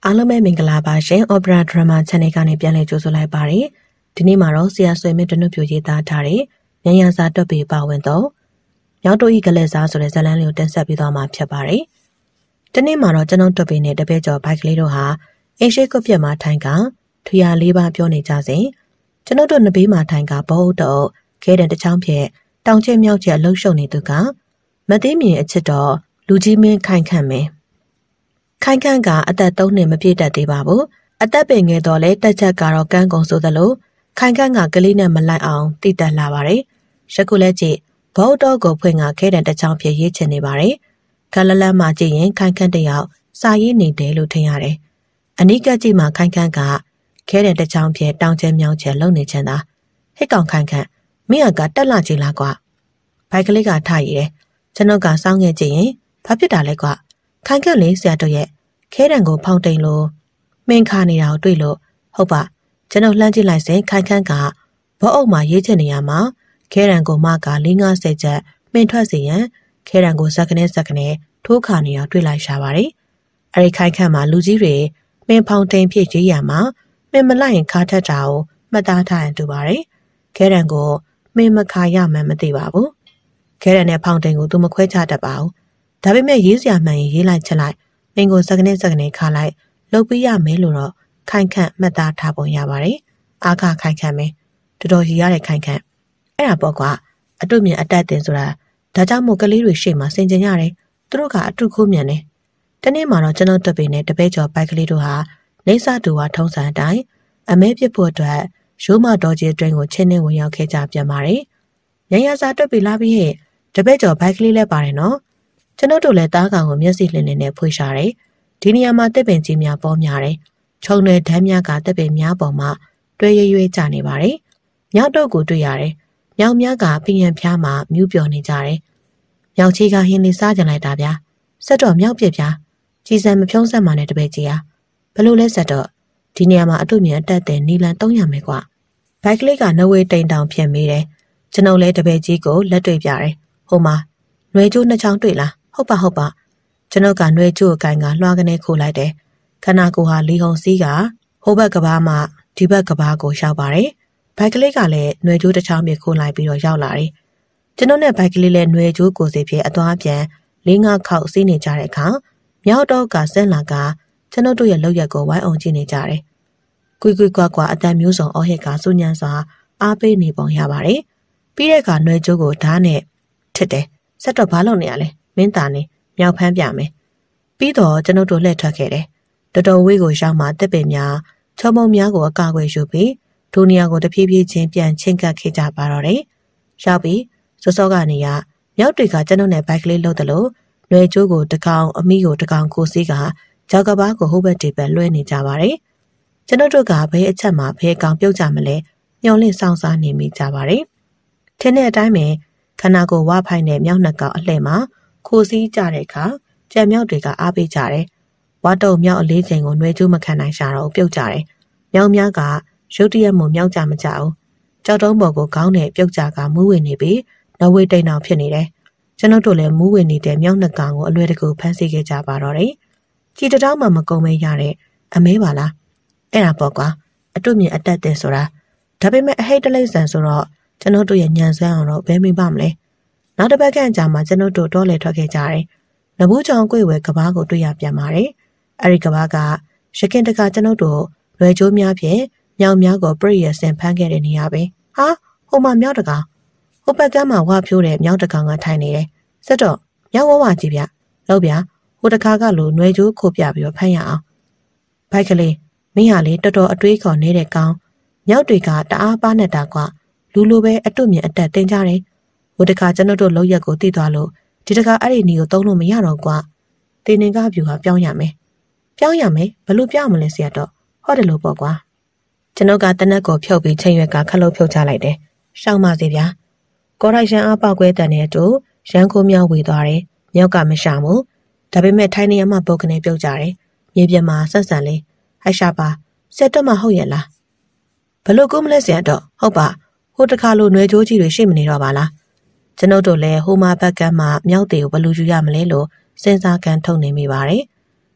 အားလုံးပဲမင်္ဂလာပါရှင် Opera Drama Channel ကနေပြန်လည်ကြိုဆိုလိုက်ပါတယ်ဒီနေ့မှာတော့ဆရာဆွေမင်းတနုပြရေးသားထားတဲ့ညဉ့်ရစာတွက်ပေပါဝင်တော့မြောက်တို့ဤကလေးစားဆိုတဲ့ဇာတ်လမ်းလေးကိုတင်ဆက်ပေးသွားမှာဖြစ်ပါတယ်ဒီနေ့မှာတော့ကျွန်တော်တွက်ပေနဲ့တပည့်ကျော်ဘိုက်ကလေးတို့ဟာအင်းရှိကုတ်ပြတ်မှာထိုင်ကထူရလေးပါပြောနေကြစဉ်ကျွန်တော်တို့နှစ်ဘေးမှာထိုင်ကဘောဟုတ်တော့ခဲတဲ့တချောင်းဖြစ်တောင်ကျဲမြောက်ကျဲအလှုပ်ရှုပ်နေသူကမသိမြင်အချစ်တော်လူကြီးမင်းခိုင်ခန့်မင်းခိုင်ခန့်ကအသက်3နှစ်မပြည့်တတ်သေးပါဘူးအသက်ပင်ငယ်တော့လဲတက်ချက်ကတော့ကန်းကုံဆိုသလိုခိုင်ခန့်ကကလေးနဲ့မလိုက်အောင်တိတက်လာပါတယ်ယခုလဲကြည့်ဘောတော့ကိုဖွင့်ကခဲတဲ့တချောင်းဖြစ်ရေးချင်နေပါတယ်ခလလန်းမှကြည့်ရင်ခိုင်ခန့်တယောက်စာရေးနေတယ်လို့ထင်ရတယ်အနိကကြည့်မှခိုင်ခန့်ကခဲတဲ့တချောင်းဖြစ်တောင်ကျဲမြောက်ကျဲလုံနေချင်တာဟစ်ကောင်ခိုင်ခန့်မင်းကတက်လာကြည့်လားကွာဘိုက်ကလေးကထားရည်တယ်ကျွန်တော်ကစောင်းငယ်ကြည့်ရင်ဘာဖြစ်တာလဲကွာခိုင်ခန့်လေးဆရာတို့ရဲ့ခဲတံကိုဖောင်းတိန်လို့မင်းခါနေတာကိုတွေ့လို့ဟုတ်ပါကျွန်တော်လှမ်းကြည့်လိုက်စဉ်ခိုင်ခန့်ကဘောအုပ်မှာရေးချင်နေရမှာခဲတံကိုမက4-50ချက်မင်းထွက်စီရင်ခဲတံကိုစက္ကနဲ့ထိုးခါနေတာတွေ့လိုက်ရှာပါတယ်အဲ့ဒီခိုင်ခန့်မှာလူကြီးတွေမင်းဖောင်းတိန်ဖြစ်ရေးရမှာမင်းမလိုက်ရင်ခါထက်တာကိုမှတ်သားထားရင်တူပါတယ်ခဲတံကိုမင်းမခါရမှန်းမသိပါဘူးခဲတံနဲ့ဖောင်းတိန်ကိုသူမခွဲခြားတတ်ပါဘူးဒါပေမဲ့ရေးစရာမှန်ရင်ရေးလိုက်ချက်လိုက်မင်းကိုစက္ကနဲ့ခါလိုက်လုပ်ပြရမယ်လို့တော့ခိုင်ခန့်မှတ်သားထားပုံရပါတယ်အားခခိုင်ခန့်မင်းတော်တော်ရည်ရတဲ့ခိုင်ခန့်အဲ့ဒါပေါ့ကွာအတုမြင်အတက်တင်ဆိုတာဒါကြောင့်မို့ကလေးတွေရှေ့မှာစင်ကြင်ရတယ်သူတို့ကအတုခိုးမြန်တယ်တနေ့မှာတော့ကျွန်တော်တွက်ပေနဲ့တပည့်ကျော်ဘိုက်ကလေးတို့ဟာနေစာတူဝါထုံးစံအတိုင်းအမဲပြစ်ဖို့အတွက်ရိုးမတော်ကြီးအတွင်းကိုချင်းနဲ့ဝင်ရောက်ခဲ့ကြပြန်ပါတယ်ညဉ့်ရစာတွက်ပေလာပြီးဟဲ့တပည့်ကျော်ဘိုက်ကလေးလည်းပါတယ်နော်ကျွန်တော်တို့လည်းတားကောင်ကိုမျက်စိလင်းနေဖွေးရှာတယ်ဒီနေရာမှာတက်ပင်ကြီးများပေါ်များတယ်ခြုံနယ်ဓာတ်များကတက်ပင်များပေါ်မှာတွဲရွေးကြနေပါတယ်မြောက်တော့ကိုတွေ့ရတယ်မြောက်များကပြင်းရန်ဖျားမှာမြူးပျော်နေကြတယ်မြောက်ချီကဟင်းလေးစားကြလိုက်တာဗျာဆက်တော့မြောက်ပြစ်ဗျာကြည်စံမဖြုံးဆက်မှနဲ့တပည့်ကြီးဟာဘလို့လဲဆက်တော့ဒီနေရာမှာအတုမြင်အတက်တဲ့နီလန်300မယ်ကွာဘိုက်ကလေးကနဝေးတိန်တောင်ဖြစ်မိတယ်ကျွန်ုပ်လည်းတပည့်ကြီးကိုလက်တွေ့ပြတယ်ဟိုမှာຫນွေကျိုးနှစ်ချောင်းတွေ့လားဟုတ်ပါကျွန်ုပ်ကຫນွေကျိုးအကိုင်ကလွှာကနေခိုးလိုက်တယ်ခနာကိုဟာလီဟုံစီးကဟိုဘက်ကဘာမှဒီဘက်ကဘာကိုရှောက်ပါတယ်ဘိုက်ကလေးကလည်းຫນွေကျိုးတစ်ချောင်းပြခိုးလိုက်ပြီးတော့ရောက်လာတယ်ကျွန်တော်နဲ့ဘိုက်ကလေးလည်းຫນွေကျိုးကိုစီဖြစ်အသွားပြန်4-5ခေါက်စီးနေကြတဲ့အခါမြောက်တော့ကဆင်းလာကကျွန်တော်တို့ရဲ့လောက်ရက်ကိုဝိုင်းအောင်ကြည့်နေကြတယ်ကွကွအတန်မျိုးစုံအော်ဟစ်ကစူညံစွာအားပေးနေပုံရပါတယ်ပြီးတဲ့အခါຫນွေကျိုးကိုဓာတ်နဲ့ထစ်တယ်ဆက်တော့ဘာလုပ်နေရလဲမင်းသားနေမြောက်ဖမ်းပြမယ်ပြီးတော့ကျွန်တော်တို့လှည့်ထွက်ခဲ့တယ်တော်တော်ဝေးကိုရောက်မှတက်ပင်များချုံမုံများကိုအကာအကွယ်ယူပြီးဒုနီယာကိုတဖြည်းဖြည်းချင်းပြန်ချင်းကပ်ခဲ့ကြပါတော့တယ်ရောက်ပြီးစောကနေရမြောက်တွေကကျွန်တော်နဲ့ဘိုက်ကလေးလှုပ်တယ်လို့ຫນွေကျိုးကိုတကောင်အမိကိုတကောင်ကိုစီးကကြောက်ကဘာကိုဟိုဘက်ဒီဘက်လွှဲနေကြပါတယ်ကျွန်တော်တို့ကဘဲအချက်မှာဘဲကောင်ပြုတ်ကြမလဲညှော်လင့်ဆောင်စားနေမိကြပါတယ်ထင်းတဲ့အတိုင်းပဲခနာကိုဝါဖိုင်နဲ့မြောက်နှစ်ကောင်အလှဲ့မှာခိုးစီးကြတဲ့အခါကြံမြောက်တွေကအားပေးကြတယ်ဝါတုံမြောက်အလေးချိန်ကိုနှွေးကျိုးမခံနိုင်ရှာတော့ပြုတ်ကြတယ်မြောက်များကရုတ်တရက်မှမြောက်ကြမကြဘူးကြောက်တုံးပေါ်ကိုခေါင်းနဲ့ပြုတ်ကြကမူးဝင်နေပြီးနဝေးတိန်အောင်ဖြစ်နေတယ်ကျွန်တော်တို့လည်းမူးဝင်နေတဲ့မြောက်နှစ်ကောင်ကိုအလွယ်တကူဖမ်းဆီးခဲ့ကြပါတော့တယ်ကြည်တောင်းမှမကုံမဲရတဲ့အမဲပါလားအဲ့ဒါပေါ့ကွာအတုမြင်အတက်တင်ဆိုတာဒါပေမဲ့အဟိတ်တလိမ့်ဆန်ဆိုတော့ကျွန်တော်တို့ရဲ့ညံဆွမ်းအောင်တော့ဘယ်မိပါမလဲနောက်တစ်ပတ်ခန့်ကြာမှကျွန်တော်တို့တောလေထွက်ခဲ့ကြတယ်နဘူးချောင်ကိုဝဲကဘာကိုတွေ့ရပြန်ပါတယ်အဲ့ဒီကဘာကရခင်တကကျွန်တော်တို့လွယ်ကျိုးများဖြင့်မြောင်များကိုပြည့်ရဆင်ဖမ်းခဲ့တဲ့နေရာပဲဟာဟိုမှာမြောက်တကောင်ဟိုဘက်ကမှဝါဖြိုးတဲ့မြောက်တကောင်ကထိုင်နေတယ်ဆက်တော့မြောက်ဝဝကြီးဗျလောက်ဗျဟိုတခါကလိုຫນွေကျိုးခိုးပြပြီးတော့ဖမ်းရအောင်ဘိုက်ကလေးမင်းဟာလေတော်တော်အတွေးခေါ်နေတဲ့ကောင်မြောက်တွေကတအားပါနဲ့တာကွာလူလိုပဲအတုမြင်အတက်တင်ကြတယ်ဟိုတခါကျွန်တော်တို့လောက်ရက်ကိုတည်သွားလို့ဒီတခါအဲ့ဒီနီကိုသုံးလို့မရတော့ကွာတင်းနေကပြူဟာပြောင်းရမယ်ဘလို့ပြောင်းမလဲဆရာတော့ဟောတယ်လို့ပေါ့ကွာကျွန်တော်ကတနက်ကိုဖြုတ်ပြီးချိန်ရွက်ကခလုတ်ဖြုတ်ချလိုက်တယ်ရှောင်းပါစေဗျာကော်ရိုက်ရန်အားပေါက်ကွဲတန်တဲ့အတူရန်ခိုးမြောက်ဝေသွားတယ်မြောက်ကမရှာဘူးဒါပေမဲ့ထိုင်းနေရမှပုတ်ကနေပြုတ်ကြတယ်မြေပြမှာဆက်ဆန်လေးဟိုက်ရှာပါဆက်တော့မဟုတ်ရဲ့လားဘလို့ကုမလဲဆရာတော့ဟုတ်ပါဟိုတခါလိုຫນွေကျိုးကြီးတွေရှိမနေတော့ပါလားကျွန်တော်တို့လည်းဟိုမှာဘက်ကမှမြောက်တွေကိုဘယ်လိုယူရမလဲလို့စဉ်းစားကန်ထုတ်နေမိပါတယ်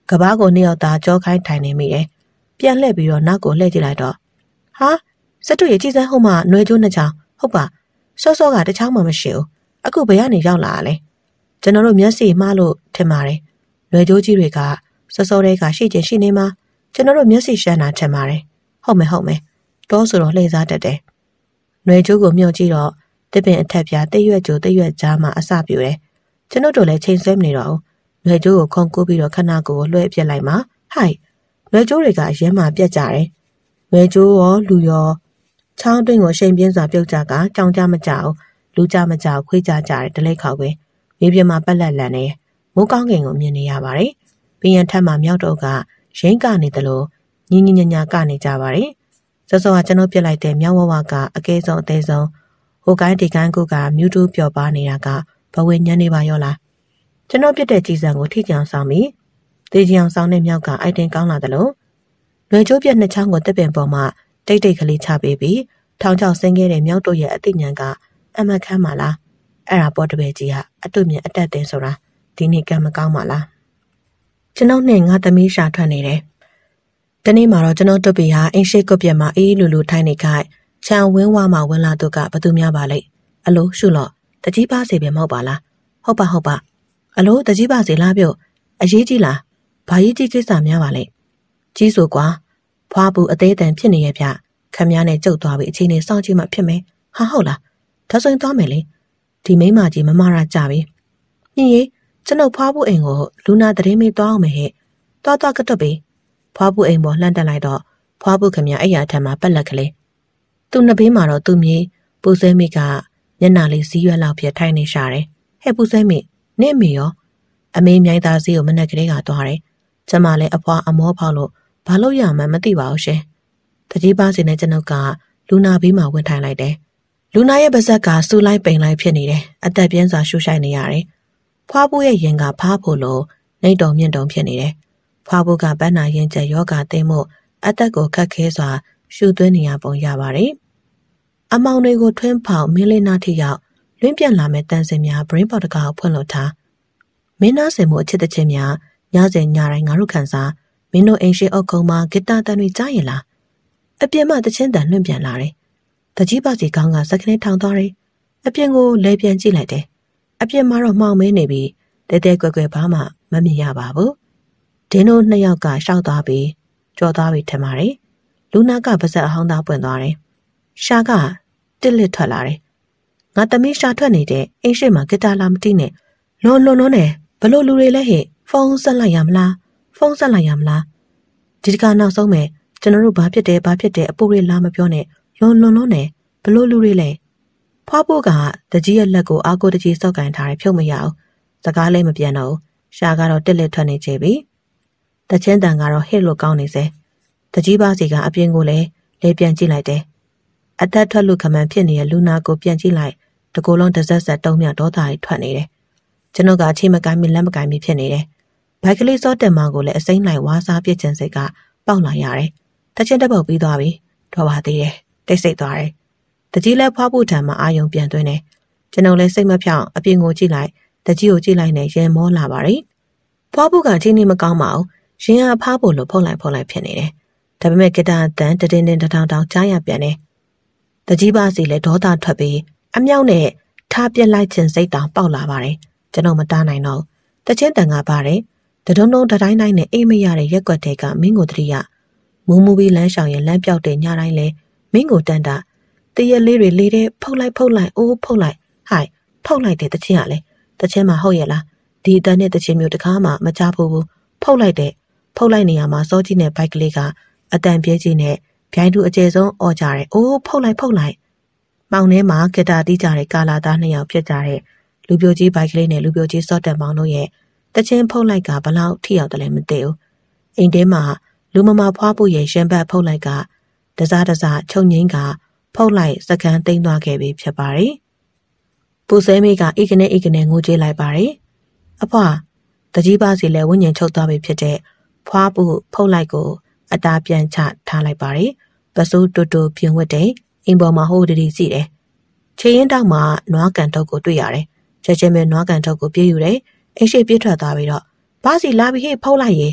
ကဘာကိုနှစ်ယောက်သားကြောခိုင်းထိုင်နေမိတယ်ပြန်လှည့်ပြီးတော့နောက်ကိုလှည့်ကြည့်လိုက်တော့ဟာစက်တူရဲ့ကြည်စမ်းဟုတ်မှຫນွေကျိုးနှစ်ချောင်းဟုတ်ပါစောစောကတစ်ချောင်းမှမရှိဘူးအခုဘယ်ကနေရောက်လာလဲကျွန်တော်တို့မျက်စိမှားလို့ထင်ပါတယ်ຫນွေကျိုးကြီးတွေကစောစောတွေကရှိချင်ရှိနေမှာကျွန်တော်တို့မျက်စိရှမ်းတာထင်ပါတယ်ဟုတ်မယ်တောဆိုတော့လှည့်စားတတ်တယ်ຫນွေကျိုးကိုမြှော့ကြည့်တော့တစ်ပင်အထက်ပြားတိတ်ရွက်ကျိုးတိတ်ရွက်ကြားမှာအစပြူတယ်ကျွန်တော်တို့လည်းချိန်ဆွဲမနေတော့ဘူးຫນွေကျိုးကိုခုန်ကူးပြီးတော့ခဏကိုလွှဲပြစ်လိုက်မှာဟိုက်ຫນွေကျိုးတွေကအရင်မှပြက်ကြတယ်ຫນွေကျိုးရောလူရောချောင်းတွင်းကိုရှိန်ပြင်းစွာပြုတ်ကြကကြောင်ကြမကြောက်လူကြမကြောက်ခွေးကြကြတယ်တလိတ်ခေါက်ပဲမြေပြင်မှာပက်လက်လန်နေမိုးကောင်းကင်ကိုမြင်နေရပါတယ်ဘီယံထက်မှမြောက်တော့ကရင်းကနေတယ်လို့ညင်ညင်ညာကနေကြပါတယ်စောစောကကျွန်တော်ပြစ်လိုက်တဲ့မြောက်ဝဝကအကဲဆုံးအသေးဆုံးဟိုကိုင်းဒီကိုင်းကုကမြူတူပျော်ပါနေတာကဘဝညံနေပါရောလားကျွန်တော်ပြစ်တဲ့ကြီးစံကိုထိကြအောင်ဆောင်ပြီးတေးကြအောင်ဆောင်တဲ့မြောက်ကအိုက်တင်ကောင်းလာတယ်လို့လွယ်ကျိုးပြက်နှစ်ချောင်းကိုတက်ပင်ပေါ်မှာတိတ်ကလေးချပေးပြီးထောင်ချောက်ဆင်းခဲ့တဲ့မြောက်တို့ရဲ့အသိဉာဏ်ကအမခမ်းပါလားအဲ့ဒါပေါ်တပည့်ကြီးကအတုမြင်အတက်တင်ဆိုတာဒီနေ့ကံမကောင်းပါလားကျွန်တော်နဲ့ငါသမီးရှာထွက်နေတယ်တနေ့မှာတော့ကျွန်တော်တို့ပြဟာအင်းရှိကုတ်ပြက်မှာအေးလူလူထိုင်းနေခိုက်ချံဝင်းဝါမှာဝင်လာတော့ကဘသူများပါလိမ့်အလိုရှုလော့တကြီးပါစေပဲမဟုတ်ပါလားဟုတ်ပါအလိုတကြီးပါစေလားပြုတ်အရေးကြီးလားဘာရေးကြီးကိစ္စများပါလိမ့်ကြီးဆိုကွာဖွားပူအသေးတန်ဖြစ်နေရဲ့ဗျခမည်းနဲ့ကြုတ်သွားပြီးအချိန်နဲ့စောင့်ကြည့်မှဖြစ်မယ်ဟာဟုတ်လားဒါဆိုရင်သွားမယ်လေဒီမိမကြီးမမရကြပြီညင်ရီကျွန်ုပ်ဖွားပူအိမ်ကိုလူနာသတင်းမေးသွားအောင်မယ်ဟဲ့သွားကတွတ်ပြီဖွားပူအိမ်ပေါ်လှမ်းတက်လိုက်တော့ဖွားပူခမည်းအဲ့ရထက်မှာပက်လက်ကလေးသူ့နှစ်ဘေးမှာတော့သူ့မြေပူဆွဲမိကမျက်နှာလေးစီးရွက်လောက်ဖြစ်ထိုင်နေရှာတယ်ဟဲ့ပူဆွဲမိနင့်မေရောအမေမြိုင်သားစီကိုမနဲ့ကလေးကသွားတယ်ကျမလည်းအဖွားအမောဖောက်လို့ဘာလို့ရမှန်းမသိပါဘူးရှင်တကြီးပါစီနဲ့ကျွန်ုပ်ကလူနာဘေးမှာဝင်ထိုင်လိုက်တယ်လူနာရဲ့ပါဇက်ကစူလိုက်ပိန်လိုက်ဖြစ်နေတယ်အသက်ပြင်းစွာရှူရှိုက်နေရတယ်ဖွားဖို့ရဲ့ရင်ကဖားဖို့လို့နှိမ့်တုံမြင့်တုံဖြစ်နေတယ်ဖွားဖို့ကပန်းနာရင်ကျက်ယောဂသိမ်းမှုအသက်ကိုခက်ခဲစွာရှူသွင်းနေရပုံရပါတယ်အမောင်တွေကိုထွင်းဖောက်မင်းလေးနာထိရောက်လွင့်ပြန့်လာမဲ့တန်စင်များ brain pot တကာကိုဖွင့်လို့ထားမင်းနာစင်မှုအချစ်တချင်းများညစဉ်ညတိုင်းငါတို့ခန်းစားမင်းတို့အိမ်ရှိအုပ်ကုန်းမှာဂီတတန်တွေကြားရင်လားအပြင်မှာတချင်းတန်လွင့်ပြန်လာတယ်တကြီးပါစီကောင်းကစကနေထောင်သွားတယ်အပြင်ကိုလဲပြန်ကြည့်လိုက်တယ်အပြင်မှာတော့မှောင်မင်းနေပြီးတဲတဲကွယ်ကွယ်ဘာမှမမြင်ရပါဘူးဒင်းတို့နှစ်ယောက်ကရှောက်သွားပြီးကြော်သွားပြီးထင်ပါတယ်လူနာကပါဇက်အဟောင်းသားပွင့်သွားတယ်ရှာကတစ်လက်ထွက်လာတယ်ငါသမီးရှာထွက်နေတဲ့အိမ်ရှိမှာဂီတာလာမတိနဲ့လွန်နဲ့ဘလို့လူတွေလဲဟဲ့ဖုန်းဆက်လိုက်ရမလားဒီတခါနောက်ဆုံးမယ်ကျွန်တော်တို့ဘာဖြစ်တယ်အပိုးတွေလာမပြောနဲ့လွန်နဲ့ဘလို့လူတွေလဲဖွားဖို့ကတကြီးရဲ့လက်ကိုအာကိုတကြီးစောက်ကင်ထားတယ်ဖြုတ်မရအောင်စကားလည်းမပြန်တော့ရှာကတော့တစ်လက်ထွက်နေချေပြီတချင်းတန်ကတော့ဟစ်လို့ကောင်းနေစေတကြီးပါစီကအပြင်ကိုလည်းလဲပြန်ကြည့်လိုက်တယ်အသက်ထွက်လို့ခမန်းဖြစ်နေတဲ့လူနာကိုပြန်ကြည့်လိုက်တကူလုံးတစ်ဆက်တုံးမြဒေါသကြီးထွက်နေတယ်ကျွန်ုပ်ကအချိန်မကိုင်းမလက်မကိုင်းမဖြစ်နေတယ်ဘိုက်ကလေးစောတက်မကိုလည်းအစိမ့်လိုက်ဝါစားပြစ်ခြင်းစိတ်ကပေါက်လာရတယ်တချင်းတက်ပုတ်ပြီးသွားပြီတော့ပါသေးတယ်တိတ်ဆိတ်သွားတယ်တကြီးလည်းဖွားဖို့ထံမှာအာယုံပြန်သွင်းတယ်ကျွန်ုပ်လည်းစိတ်မဖြောင်းအပြင်ကိုကြည့်လိုက်တကြီးကိုကြည့်လိုက်နဲ့ရင်မောလာပါတယ်ဖွားဖို့ကချင်းနေမကောင်းပါဘူးရင်ကဖားဖို့လို့ဖုတ်လိုက်ဖြစ်နေတယ်ဒါပေမဲ့ကတာတန်တင်းတောင်ကြားရပြန်တယ်တကြီးပါစီလည်းဒေါသထွက်ပြီးအမြောက်နဲ့ထားပြက်လိုက်ခြင်းစိတ်တောင်ပေါက်လာပါတယ်ကျွန်တော်မတားနိုင်တော့တချင်းတန်ကပါတယ်တဒုံတိုင်းနဲ့အိမ်မရတဲ့ရက်ွက်တဲ့ကမင်းကိုတရိယမူပြီးလမ်းရှောင်ရင်လမ်းပြောက်တဲ့ညတိုင်းလဲမင်းကိုတန်တာတရလေးတွေလေးတဲ့ဖုတ်လိုက်အိုးဖုတ်လိုက်ဟိုက်ဖုတ်လိုက်တဲ့တချင်းကလည်းတချင်းမှာဟုတ်ရဲ့လားဒီအတန်းနဲ့တချင်းမျိုးတကားမှမကြဘူးဖုတ်လိုက်နေရမှာစောကြီးနဲ့ဘိုက်ကလေးကအတန်ပြဲကြီးနဲ့ဗျိုင်းတူအကျယ်ဆုံးអော်ကြတယ်အိုးဖုတ်လိုက်မောင်ထဲမှာကတာတီးကြတဲ့ကာလာသားနှစ်ယောက်ဖြစ်ကြတဲ့လူပြိုကြီးဘိုက်ကလေးနဲ့လူပြိုကြီးစော့တက်မောင်တို့ရဲ့တချင်းဖုတ်လိုက်ကဘလောက်ထိရောက်တယ်လဲမသိဘူးအိမ်ထဲမှာလူမမဖွားဖို့ရဲ့ရှင်ဘတ်ဖုတ်လိုက်ကတစားချုပ်ငိမ့်ကဖုတ်လိုက်စကန်သိမ်းသွားခဲ့ပြီဖြစ်ပါတယ်ပူဆဲမိကအိကနေငိုကြွေးလိုက်ပါတယ်အဖွာတကြီးပါစီလဲဝိညာဉ်ချုပ်သွားပြီဖြစ်တဲ့ဖွားဖို့ဖုတ်လိုက်ကိုအတားပြန်ချထားလိုက်ပါတယ်ပစိုးတူပြင်ဝတ်တဲ့အိမ်ပေါ်မှာဟိုဒီစီတယ်ခြေရင်တောက်မှာနွားကန်ထုတ်ကိုတွေ့ရတယ်ချက်ချင်းပဲနွားကန်ထုတ်ကိုပြေးယူတယ်အိမ်ရှိပြေးထွက်သွားပြီးတော့ဘာစီလာပြီးဟေ့ဖုတ်လိုက်ရေ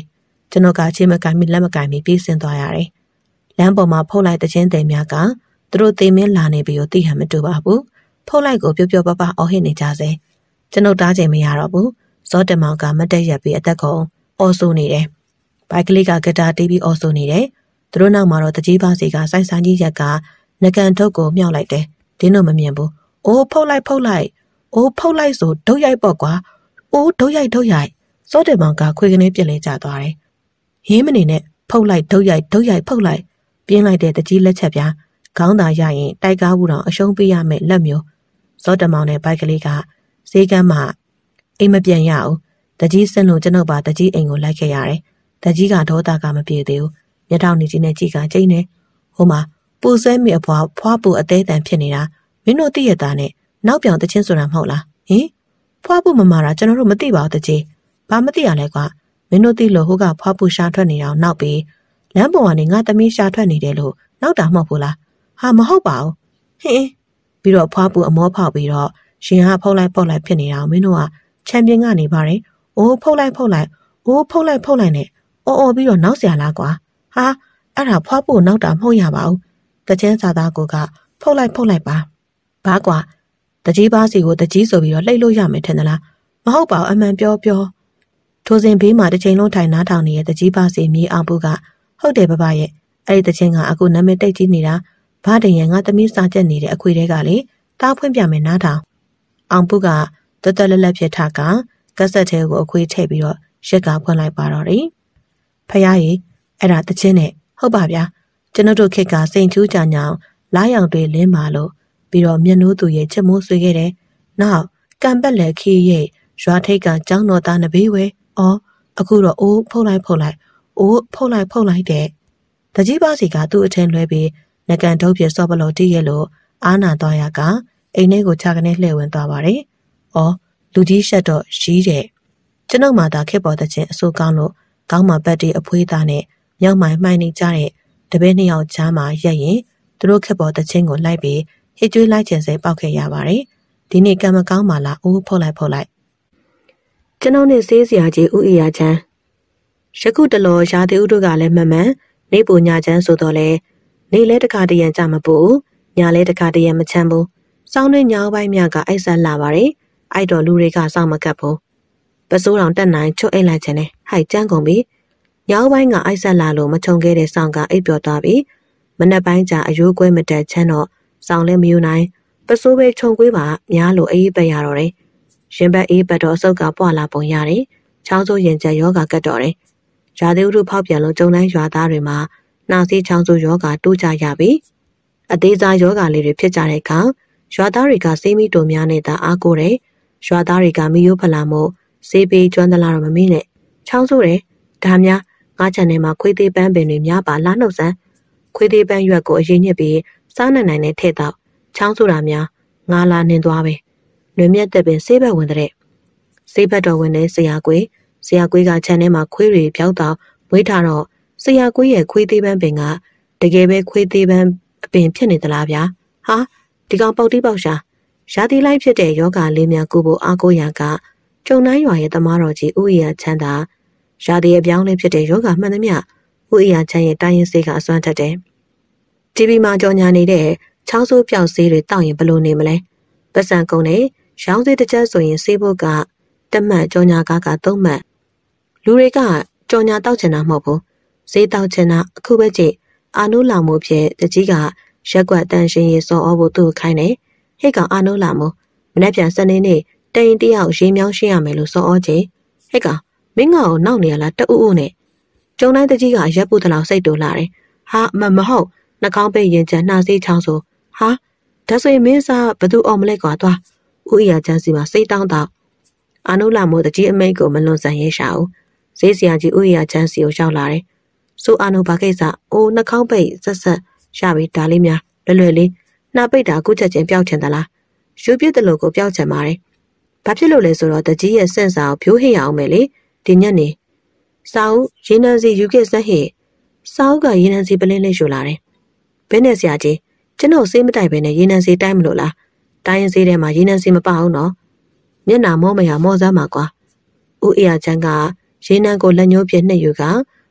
ကျွန်တော်ကချင်းမကိုင်မိလက်မကိုင်မိပြေးဆင်းသွားရတယ်။လမ်းပေါ်မှာဖုတ်လိုက်တဲ့ချင်းတွေများကသူတို့သိမင်းလာနေပြီးတော့သိဟန်မတူပါဘူး။ဖုတ်လိုက်ကိုပျော့ပျော့ပပအော်ဟစ်နေကြစေ။ကျွန်တော်တားချိန်မရတော့ဘူး။စောတမောင်ကမတက်ရက်ပြီးအသက်ကုန်အော်ဆိုနေတယ်။ဘိုက်ကလေးကဂတာတီးပြီးအော်ဆိုနေတယ်။သူတို့နောက်မှာတော့တကြီးပါစီကစိုက်ဆိုင်ကြီးရက်ကငကန်ထုတ်ကိုမြှောက်လိုက်တယ်။ဒင်းတို့မမြင်ဘူး။အိုးဖုတ်လိုက်။အိုးဖုတ်လိုက်ဆိုဒုတ်ရိုက်ပေါ့ကွာ။အိုးဒုတ်ရိုက်စောတမောင်ကခွေကနေပြစ်လဲကျသွားတယ်။ရင်းမနေနဲ့ဖုတ်လိုက်ဒုတ်ရိုက်ဖုတ်လိုက်ပြင်းလိုက်တဲ့တကြီးလက်ချက်ပြားခေါင်းသာရရင်တိုက်ကားဘူးတော့အရှုံးပေးရမယ်လက်မျိုးစောတမောင်နဲ့ဘိုက်ကလေးကဈေးကမ်းမှာအိမ်မပြန်ရအောင်တကြီးစင်လို့ကျွန်ုပ်ပါတကြီးအိမ်ကိုလိုက်ခဲ့ရတယ်တကြီးကဒေါသကမပြေသေးဘူးမျက်ထောင်နေကြီးနဲ့ကြည်ကကျိန်းနေဟိုမှာပူဆဲမိအဖွာဖွားပူအသေးတန်ဖြစ်နေတာမင်းတို့သိရတာနဲ့နောက်ပြောင်တချင်းဆိုတာမဟုတ်လားဟင်ဖွားပူမမာတာကျွန်တော်တို့မသိပါဘူးတကြီးဘာမသိရလဲကွာမင်းတို့သိလို့ဟိုကဖွားပူရှာထွက်နေတာနောက်ပြီးလမ်းပေါ်ကနေငါသမီးရှာထွက်နေတယ်လို့နောက်တာမဟုတ်ဘူးလားဟာမဟုတ်ပါဘူးဟင်းပြီးတော့ဖွားပူအမောဖောက်ပြီးတော့ရှင်ဟာဖုတ်လိုက်ဖြစ်နေတာမင်းတို့ကချန်ပီယံကနေပါတယ်အိုးဖုတ်လိုက်အိုးဖုတ်လိုက်နဲ့အော်ပြီးတော့နောက်เสียလားကွာဟာအဲ့ဒါဖွားပူနောက်တာမဟုတ်ရပါဘူးတချင်းစာသားကိုကဖုတ်လိုက်ပါဘာကွာတကြီးပါစီကိုတကြီးဆိုပြီးတော့လှိတ်လို့ရမယ်ထင်သလားမဟုတ်ပါဘူးအမှန်ပြောထိုစဉ်ဘေးမှာတစ်ချိန်လုံးထိုင်နားထောင်နေတဲ့တကြီးပါစီမြေအောင်ပူကဟုတ်တယ်ဘဘရဲ့အဲ့ဒီတချင်းကအခုနာမည်တိတ်ကြီးနေတာဘာတည်းရငါသမီးစာချက်နေတဲ့အခွေတဲကလေတားဖွင့်ပြမယ်နားထောင်အောင်ပူကတော်တော်လက်ဖြစ်ထားကကက်ဆက်ထဲကိုအခွေထည့်ပြီးတော့ရက်ကဖွင့်လိုက်ပါတော့တယ်ဖယားကြီးအဲ့ဒါတချင်းနဲ့ဟုတ်ပါဗျာကျွန်တော်တို့ခေတ်ကစိန်ချူးကြညောင်လားရောင်တွေလင်းမာလို့ပြီးတော့မျက်နှိုးသူရဲ့ချစ်မိုးဆွေခဲ့တယ်နောက်ကံပက်လက်ခီးရဲ့ရွာထိတ်ကကျောင်းတော်သားနဘေးဝဲအော်အခုတော့အိုးဖုတ်လိုက်အိုးဖုတ်လိုက်တဲ့တကြီးပါစီကသူ့အထင်လွဲပြီးငကန်ထုတ်ပြစောပလို့တည့်ရဲ့လို့အာနာသွားရကအိမ်ထဲကိုခြာကနေလှည့်ဝင်သွားပါတယ်။အော်လူကြီးရှက်တော့ရီးတဲ့ကျွန်ုပ်မှသာခက်ပေါ်တဲ့ချင်းအဆိုးကောင်းလို့ခေါင်းမှာပတ်တီအဖွေးသားနဲ့မြောက်မိုင်မှိုင်းနေကြတဲ့တပည့်နှစ်ယောက်ချားမှာရက်ရင်သူတို့ခက်ပေါ်တဲ့ချင်းကိုလိုက်ပြီးဟစ်ကျွေးလိုက်ခြင်းစိပေါက်ခဲ့ရပါတယ်။ဒီနေ့ကံမကောင်းပါလားအိုးဖုတ်လိုက်ကျွန်ုပ်နဲ့ဆေးစရာကြီးဥအရာချမ်းယခုတလောရာသီဥတုကလည်းမှန်နေပူညာချမ်းဆိုတော့လေနေလဲတခါတရံကြမပူညာလဲတခါတရံမချမ်းဘူးစောင်းတွင်းညောင်းပိုင်းမြကအိုက်ဆက်လာပါတယ်အဲ့တော့လူတွေကစောင့်မကပ်ဘူးပစိုးတော်တက်နိုင်ချွတ်အိတ်လိုက်ခြင်းနဲ့ဟိုက်ကျန်းကုန်ပြီညောင်းပိုင်းကအိုက်ဆက်လာလို့မချုံခဲ့တဲ့စောင်းကအိပ်ပျော်သွားပြီမနက်ပိုင်းကျအယိုးကွဲမတက်ချမ်းတော့စောင်းလည်းမယူနိုင်ပစိုးပဲခြုံကွေးပါများလို့အေးပက်ရတော့တယ်ရင်ဘက်အေးပတ်တော့အဆုတ်ကပွာလာပုံရတယ်ချောင်းဆိုးရင်ကျယောဂကတ်တော့တယ်ရာသီဥတုဖောက်ပြန်လို့ကျုံတိုင်းရွာသားတွေမှာနှာစေးချောင်းဆိုးယောဂတိုးကြရပြီအသေးစားယောဂလေးတွေဖြစ်ကြတဲ့အခါရွာသားတွေကစေးမီတုံများနဲ့သာအားကိုးတယ်ရွာသားတွေကမီယိုးဖလာမို့စေးပေးကျွမ်းသလားတော့မမေ့နဲ့ချောင်းဆိုးတယ်ဒါများငါးချန်ထဲမှာခွေးသေးပန်းပင်တွေများပါလာနှုတ်ဆန်းခွေးသေးပန်းရွက်ကိုအရင်ညစ်ပြီးစားနိုင်နဲ့ထည့်တော့ချောင်းဆိုတာများငါလာနှင်းသွားပဲလွင်မြက်တဲ့ပင်ဆေးဘက်ဝင်တဲ့ဆေးဘက်တော်ဝင်တဲ့ဆရာကွေးကခြံထဲမှာခွေးတွေပြောက်တော့မွေးထားတော့ဆရာကွေးရဲ့ခွေးသေးပန်းပင်ကတကယ်ပဲခွေးသေးပန်းအပင်ဖြစ်နေသလားဗျာဟာဒီကောင်ပေါက်တိပေါက်ရှာရာသီလိုက်ဖြစ်တဲ့ယောဂလေးများကိုဖို့အားကိုးရာကကျုံတိုင်းရွာရဲ့သမားတော်ကြီးဥယျာချမ်းသာရာသီအပြောင်းလဲဖြစ်တဲ့ယောဂမှန်သမျှဥယျာချမ်းရဲ့တိုင်းရင်စေးကအစွမ်းထက်တယ်တီဗီမှာကြော်ညာနေတဲ့ချောင်းဆိုးပြောက်ဆေးတွေတောက်ရင်ဘလို့နေမလဲပတ်စံကုန်နဲ့ရောင်းစေးတစ်ချက်ဆိုရင်ဆေးဖို့ကတမှတ်ကြော်ညာက3မှတ်လူတွေကကြော်ညာတောက်ချင်တာမဟုတ်ဘူးဈေးတောက်ချင်တာအခုပဲကြည့်အာနိုးလာမှုဖြစ်တကြီးကရက်ကွက်တန်ရှင်ရေစောအောဖို့သူ့ခိုင်းတယ်ဟိတ်ကောင်အာနိုးလာမှုမနေ့ပြန်စနေနေ့တိန်တယောက်ရေမြောင်းရှင်းရမယ်လို့စောအောချေဟိတ်ကောင်မင်းငါ့ကိုနောက်နေရလားတူဦးနဲ့ကျုံတိုင်းတကြီးကရက်ပုတ်တလောက်စိတ်တူလာတယ်ဟာမဟုတ်နှာခေါင်းပိတ်ရင်ချမ်းနှာစေးချောင်းဆိုဟာဒါဆိုရင်မင်းစားဘသူအောင်မလဲကွာသွားဥယျာချမ်းစီမှာစိတ်တောင်းတော့အာနိုးလာမို့တကြီးအမိတ်ကိုမလွန်ဆန်ရဲရှာဘူးဈေးဆရာကြီးဥယျာချမ်းစီကိုရောက်လာတယ်ဆိုအာနိုးဘာကိစ္စအိုးနှာခေါင်းပိတ်ဆက်ရပြီဒါလေးများလွယ်လေးနှာပိတ်တာကုချက်ချင်းပျောက်ချင်သလားယူပြစ်တယ်လို့ကိုပျောက်ချင်ပါတယ်ဘာဖြစ်လို့လဲဆိုတော့တကြီးရဲ့စင့်စာကိုဖြိုးဟိရအောင်မယ်လေဒီညက်နေစာအုပ်ရေနံစီယူခဲ့စက်ဟိစာအုပ်ကရေနံစီပလင်းလေးယူလာတယ်ဘယ်နဲ့ဆရာကြီးကျွန်တော်စေးမတိုက်ပဲနဲ့ရေနံစီတိုက်မလို့လားတိုင်းရင်စေးထဲမှာရေနံစီမပအောင်နော်မျက်နာမောမရမောစမ်းပါကွာဦးအေရချမ်းကရေနံကိုလက်ညှိုးပြနှိပ်ယူက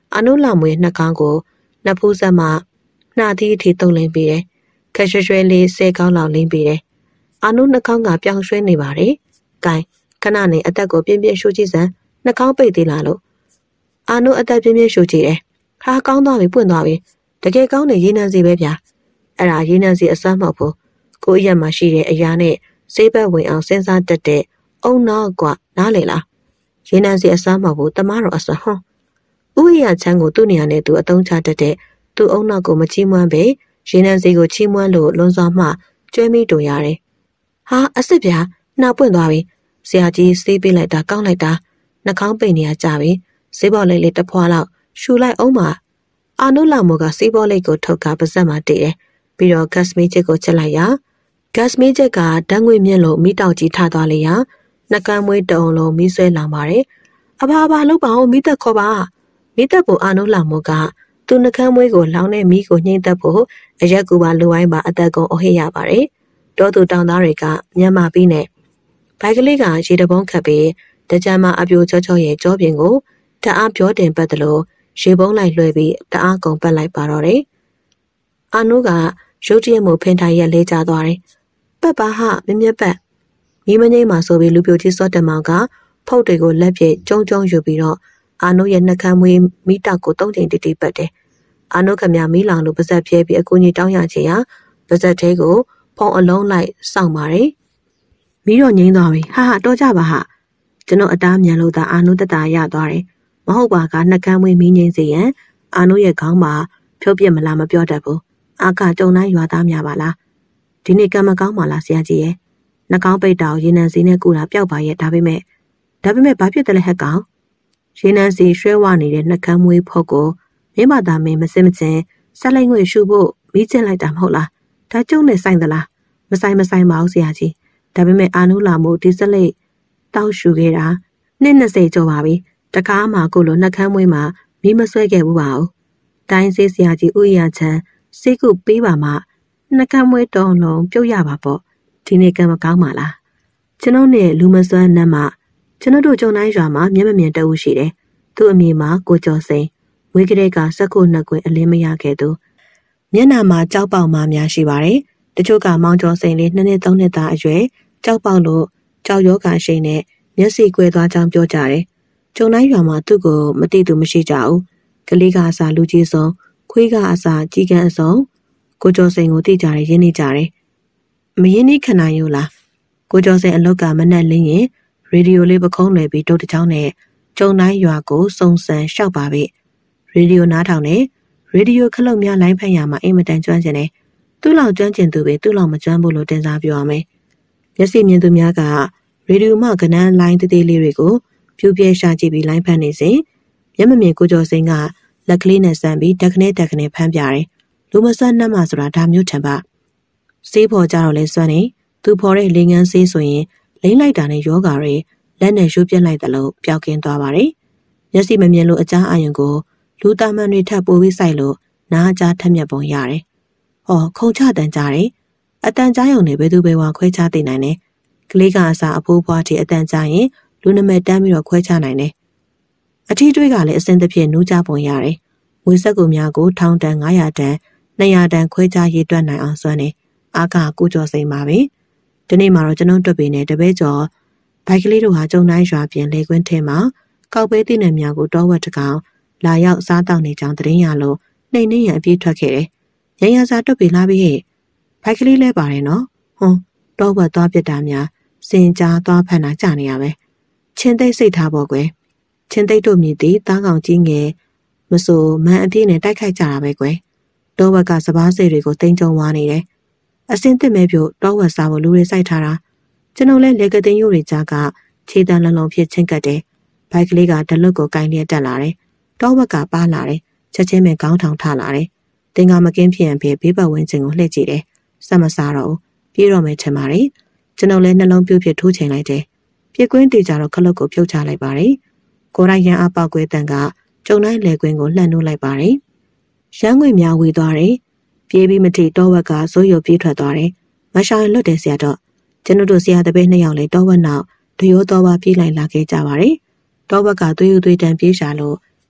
အာနုလာမွေနှကောင်းကိုနှစ်ဖူးဆက်မှနှာသီးအထိတုံးလင်းပေးတယ်ခက်ရွှဲလေး10ကောင်းလောက်လင်းပေးတယ်အာနုနှကောင်းကပြောင်းရွှဲနေပါတယ်ဂိုင်းခဏနေအသက်ကိုပြင်းပြင်းရှူကြည့်စမ်းနှကောင်းပိတ်သေးလားလို့အာနုအသက်ပြင်းပြင်းရှူကြည့်တယ်ဟာကောင်းသွားပြီပွင့်သွားပြီတကယ်ကောင်းနေရေနံစီပဲဗျာအဲ့ဒါရေနံစီအစွမ်းမဟုတ်ဘူးကိုယ့်ရက်မှာရှိတဲ့အရာနဲ့စေးဘက်ဝင်အောင်စဉ်းစားတတ်တဲ့အုံနောက်ကနားလေလားရေနံစီအစွမ်းမဟုတ်ဘူးတမားတော်အစွမ်းဟွန်းဥယျာချမ်းကိုသူ့နေရာနဲ့သူအတုံးချတတ်တဲ့သူ့အုံနောက်ကိုမချီးမွမ်းပဲရေနံစီကိုချီးမွမ်းလို့လွန်စွာမှကျွဲမိတူရတယ်ဟာအစ်စ်ဗျာနှာပွင့်သွားပြီဆရာကြီးစေးပေးလိုက်တာကောင်းလိုက်တာနှာခေါင်းပိန်နေရကြပြီစေးပေါ်လေးလေးတစ်ဖွာလောက်ရှူလိုက်အောင်ပါအာနုလာမိုကစေးပေါ်လေးကိုထုတ်ကပါဇက်မှာတည်တယ်ပြီးတော့ဂတ်စမီချစ်ကိုချက်လိုက်ရဂတ်စမီချစ်ကဓာတ်ငွေမြင့်လို့မိတောက်ကြီးထသွားလေရနှကမ်းမွေးတုံလုံးမီးဆွဲလောင်ပါတယ်အဘာလုပ်ပါအောင်မိသက်ခေါ်ပါမိသက်ဖို့အာနုလာမိုကသူနှကမ်းမွေးကိုလောင်းတဲ့မီးကိုညှိမ့်သက်ဖို့အရက်ကူပါလူဝိုင်းပါအသက်ကုန်အဟိရပါတယ်တောသူတောင်သားတွေကညံ့မာပြီးနဲ့ဘိုက်ကလေးကရေတပုံးခတ်ပြီးတကြမ်းမအပြိုချောချောရဲ့ကြောပြင်ကိုတအားပြောတင်ပတ်တယ်လို့ရေပုံးလိုက်လွှဲပြီးတအားကုန်ပတ်လိုက်ပါတော့တယ်အာနုကရုတ်တရက်မို့ဖင်ထိုင်ရက်လေးကျသွားတယ်ပတ်ပါဟမြမြပတ်မိမငိမ့်မှာဆိုပြီးလူပြိုကြီးစောတမောင်ကဖုတ်တွေကိုလက်ပြကျုံယူပြီးတော့အာနုရဲ့နှကမ်းမွေးမိတောက်ကို3ချိန်တိပတ်တယ်အာနုခမမီးလောင်လို့ပါဇက်ပြဲပြီးအကူကြီးတောင်းရချင်ရပါဇက်သေးကိုဖုံအလုံးလိုက်စောင့်ပါတယ်မီးတော့ငိမ့်သွားပြီဟာတော့ကြပါဟာကျွန်တော်အသားမြန်လို့သာအာနုတတရသွားတယ်မဟုတ်ပါကနှကမ်းမွေးမီးငိမ့်စေရန်အာနုရဲ့ခေါင်းမှာဖြုတ်ပြစ်မလားမပြောတတ်ဘူးအာကကြုံတိုင်းရွာသားများပါလားဒီနေ့ကံမကောင်းပါလားဆရာကြီးရဲ့နှကောင်းပိတ်တောင်ရေနံစီနဲ့ကူတာပျောက်ပါရဲ့ဒါပေမဲ့ဘာဖြစ်တယ်လဲဟက်ကောင်ရေနံစီရွှဲဝနေတဲ့နှကမ်းမွေးဖို့ကိုမင်းမသားမင်းမစင်မချင်းဆက်လိုက်ငွေရှုဖို့မိကျင်လိုက်တာမဟုတ်လားဒါကျုံနဲ့ဆိုင်သလားမဆိုင်ပါဘူးဆရာကြီးဒါပေမဲ့အာနုလာမို့ဒီစလိတ်တောက်ရှူခဲ့တာနှစ်20ကျော်ပါပြီတကားမှကိုလိုနှကမ်းမွေးမှာမီးမဆွဲခဲ့ဘူးပါဘူးတိုင်းစေးဆရာကြီးဥယျာချမ်းစိတ်ကူပေးပါမှနှကမ်းမွေးတုံးလုံးပြုတ်ရပါပေါ့ဒီနေ့ကံမကောင်းပါလားကျွန်တော်နဲ့လူမစွမ်းနှမ်းမှကျွန်တော်တို့ကြုံတိုင်းရွာမှာမျက်မမြင်တအုပ်ရှိတယ်သူ့အမေမှာကိုကျော်စိန်ဝေးကလေးကစက်ခုနှစ်ကွင်းအလင်းမရခဲ့သူမျက်နှာမှာကြောက်ပေါက်မှများရှိပါတယ်တချို့ကမောင်ကျော်စိန်လေး2နှစ်3နှစ်သားအရွယ်ကြောက်ပေါက်လို့ကြောက်ရောဂါရှိနဲ့မျက်စိကွယ်သွားကြောင်းပြောကြတယ်ကြုံတိုင်းရွာမှာသူ့ကိုမသိသူမရှိကြဘူးကလေးကအစာလူကြီးဆုံးခွေးကအစာကြီးကန်းအစုံကိုကျော်စိန်ကိုသိကြတယ်ရင်းနေကြတယ်မရင်းနှီးခံနိုင်ဘူးလားကိုကျော်စိန်အလုတ်ကမနဲ့လင်းရင်ရေဒီယိုလေးပခုံးလွယ်ပြီးတုတ်တချောင်းနဲ့ကျုံတိုင်းရွာကိုစုံစမ်းလျှောက်ပါပြီရေဒီယိုနားထောင်နေရေဒီယိုခလုတ်များလိုင်းဖက်ရမှာအိမ်မတန်ကျွမ်းကျင်တယ်သူ့လောက်ကျွမ်းကျင်သူပဲသူ့လောက်မကျွမ်းဘူးလို့တင်စားပြောရမယ်မျက်စိမြင်သူများကရေဒီယိုမှကနန်းလိုင်းသေးသေးလေးတွေကိုပြူပြဲရှာကြည့်ပြီးလိုင်းဖက်နေစဉ်မျက်မမြင်ကိုကျော်စိန်ကလက်ကလေးနဲ့ဆန်ပြီးတက်ခနဲ့ဖမ်းပြတယ်လူမစွမ်းနှမ်းမှဆိုတာဒါမျိုးထင်ပါစေးဖော်ကြတော့လဲစွမ်းနေသူဖော်တဲ့လေငန်းစေးဆိုရင်လိမ့်လိုက်တာနဲ့ယောဂါတွေလက်နဲ့ရိုးပြက်လိုက်တယ်လို့ပျောက်ကင်းသွားပါတယ်မျက်စိမမြင်လို့အကြားအာရုံကိုလူသားမှန်တွေထပ်ပိုးပြီးစိုက်လို့နားအကြားထက်မြက်ပုံရတယ်ဟောခုံချတန်ကြတယ်အတန်ကြားရုံနဲ့ဘယ်သူဘယ်ဝါခွဲခြားသိနိုင်လဲကလေးကအစာအဖိုးဖွားတီအတန်ကြားရင်လူနမတန်းပြီးတော့ခွဲခြားနိုင်တယ်အထီးတွေးကလည်းအစင်းတစ်ဖြစ်နူးကြပုံရတယ်ငွေဆက်ကူများကို1000တန်900တန်200တန်ခွဲခြားရေးတွက်နိုင်အောင်စွမ်းနေအာကကိုကျော်စိန်ပါပဲဒီနေ့မှာတော့ကျွန်တော်တွက်ပေးနေတပည့်ကျော်ဘိုက်ကလေးတို့ဟာကျုံတိုင်းရွာပြင်လေကွင်းထဲမှာကောက်ပဲသိနေများကိုတောဝက်တကောင်လာရောက်စားတောက်နေကြောင်းသတင်းရလို့နှိမ့်နှင်းရအပြေးထွက်ခဲ့တယ်။ရန်ရစာတွက်ပေးလာပြီဟဲ့။ဘိုက်ကလေးလဲပါတယ်နော်။ဟွန်းတောဝက်သွားပြစ်တာများစင်ကြားသွားဖန်တာကြာနေရပဲ။ချင်းသိစိတ်ထားပေါ့ကွယ်။ချင်းသိတို့မြည်သည်တားကောင်ကြီးငယ်မဆိုမန်အပြေးနဲ့တိုက်ခိုက်ကြတာပဲကွယ်။တောဝက်ကစပားစိတ်တွေကိုတင်ကြုံဝါနေတယ်။အစင်တစ်မဲပြို့တောဝက်စားဖို့လူတွေစိုက်ထားတာကျွန်တော်လဲလေကတင်ရုပ်တွေကြားကခြေတန်းလုံးလုံးဖြစ်ချင်းကတ်တယ်ဘိုက်ကလေးကဒလွတ်ကိုကိုင်းလျက်တက်လာတယ်တောဝက်ကပါလာတယ်ချက်ချင်းပဲခေါင်းထောင်ထလာတယ်တင်ကမကင်းဖြစ်ရင်ဘေးပတ်ဝန်းကျင်ကိုလှည့်ကြည့်တယ်စက်မစားတော့ပြေးတော့မယ်ထင်ပါတယ်ကျွန်တော်လဲနှလုံးပြို့ဖြစ်ထိုးချိန်လိုက်တယ်ပြစ်ကွင်းတေကြတော့ခလုတ်ကိုဖြုတ်ချလိုက်ပါတယ်ကိုရိုင်းရန်အပေါက်ကွဲတန်ကကျုံတိုင်းလေကွင်းကိုလှန်နှိုးလိုက်ပါတယ်ရန်ငွေများဝေသွားတယ်ပြေးပြီးမထိတောဝက်ကစိုးရုပ်ပြေးထွက်သွားတယ်မရှောင်လွတ်တယ်ဆရာတော့ကျွန်တို့ဆရာတပည့်2ယောက်လေးတောဝက်နောက်ဒရိုးတော်ပါပြေးလိုက်လာခဲ့ကြပါတယ်တောဝက်ကသွေးတန်ပြေးရှာလို့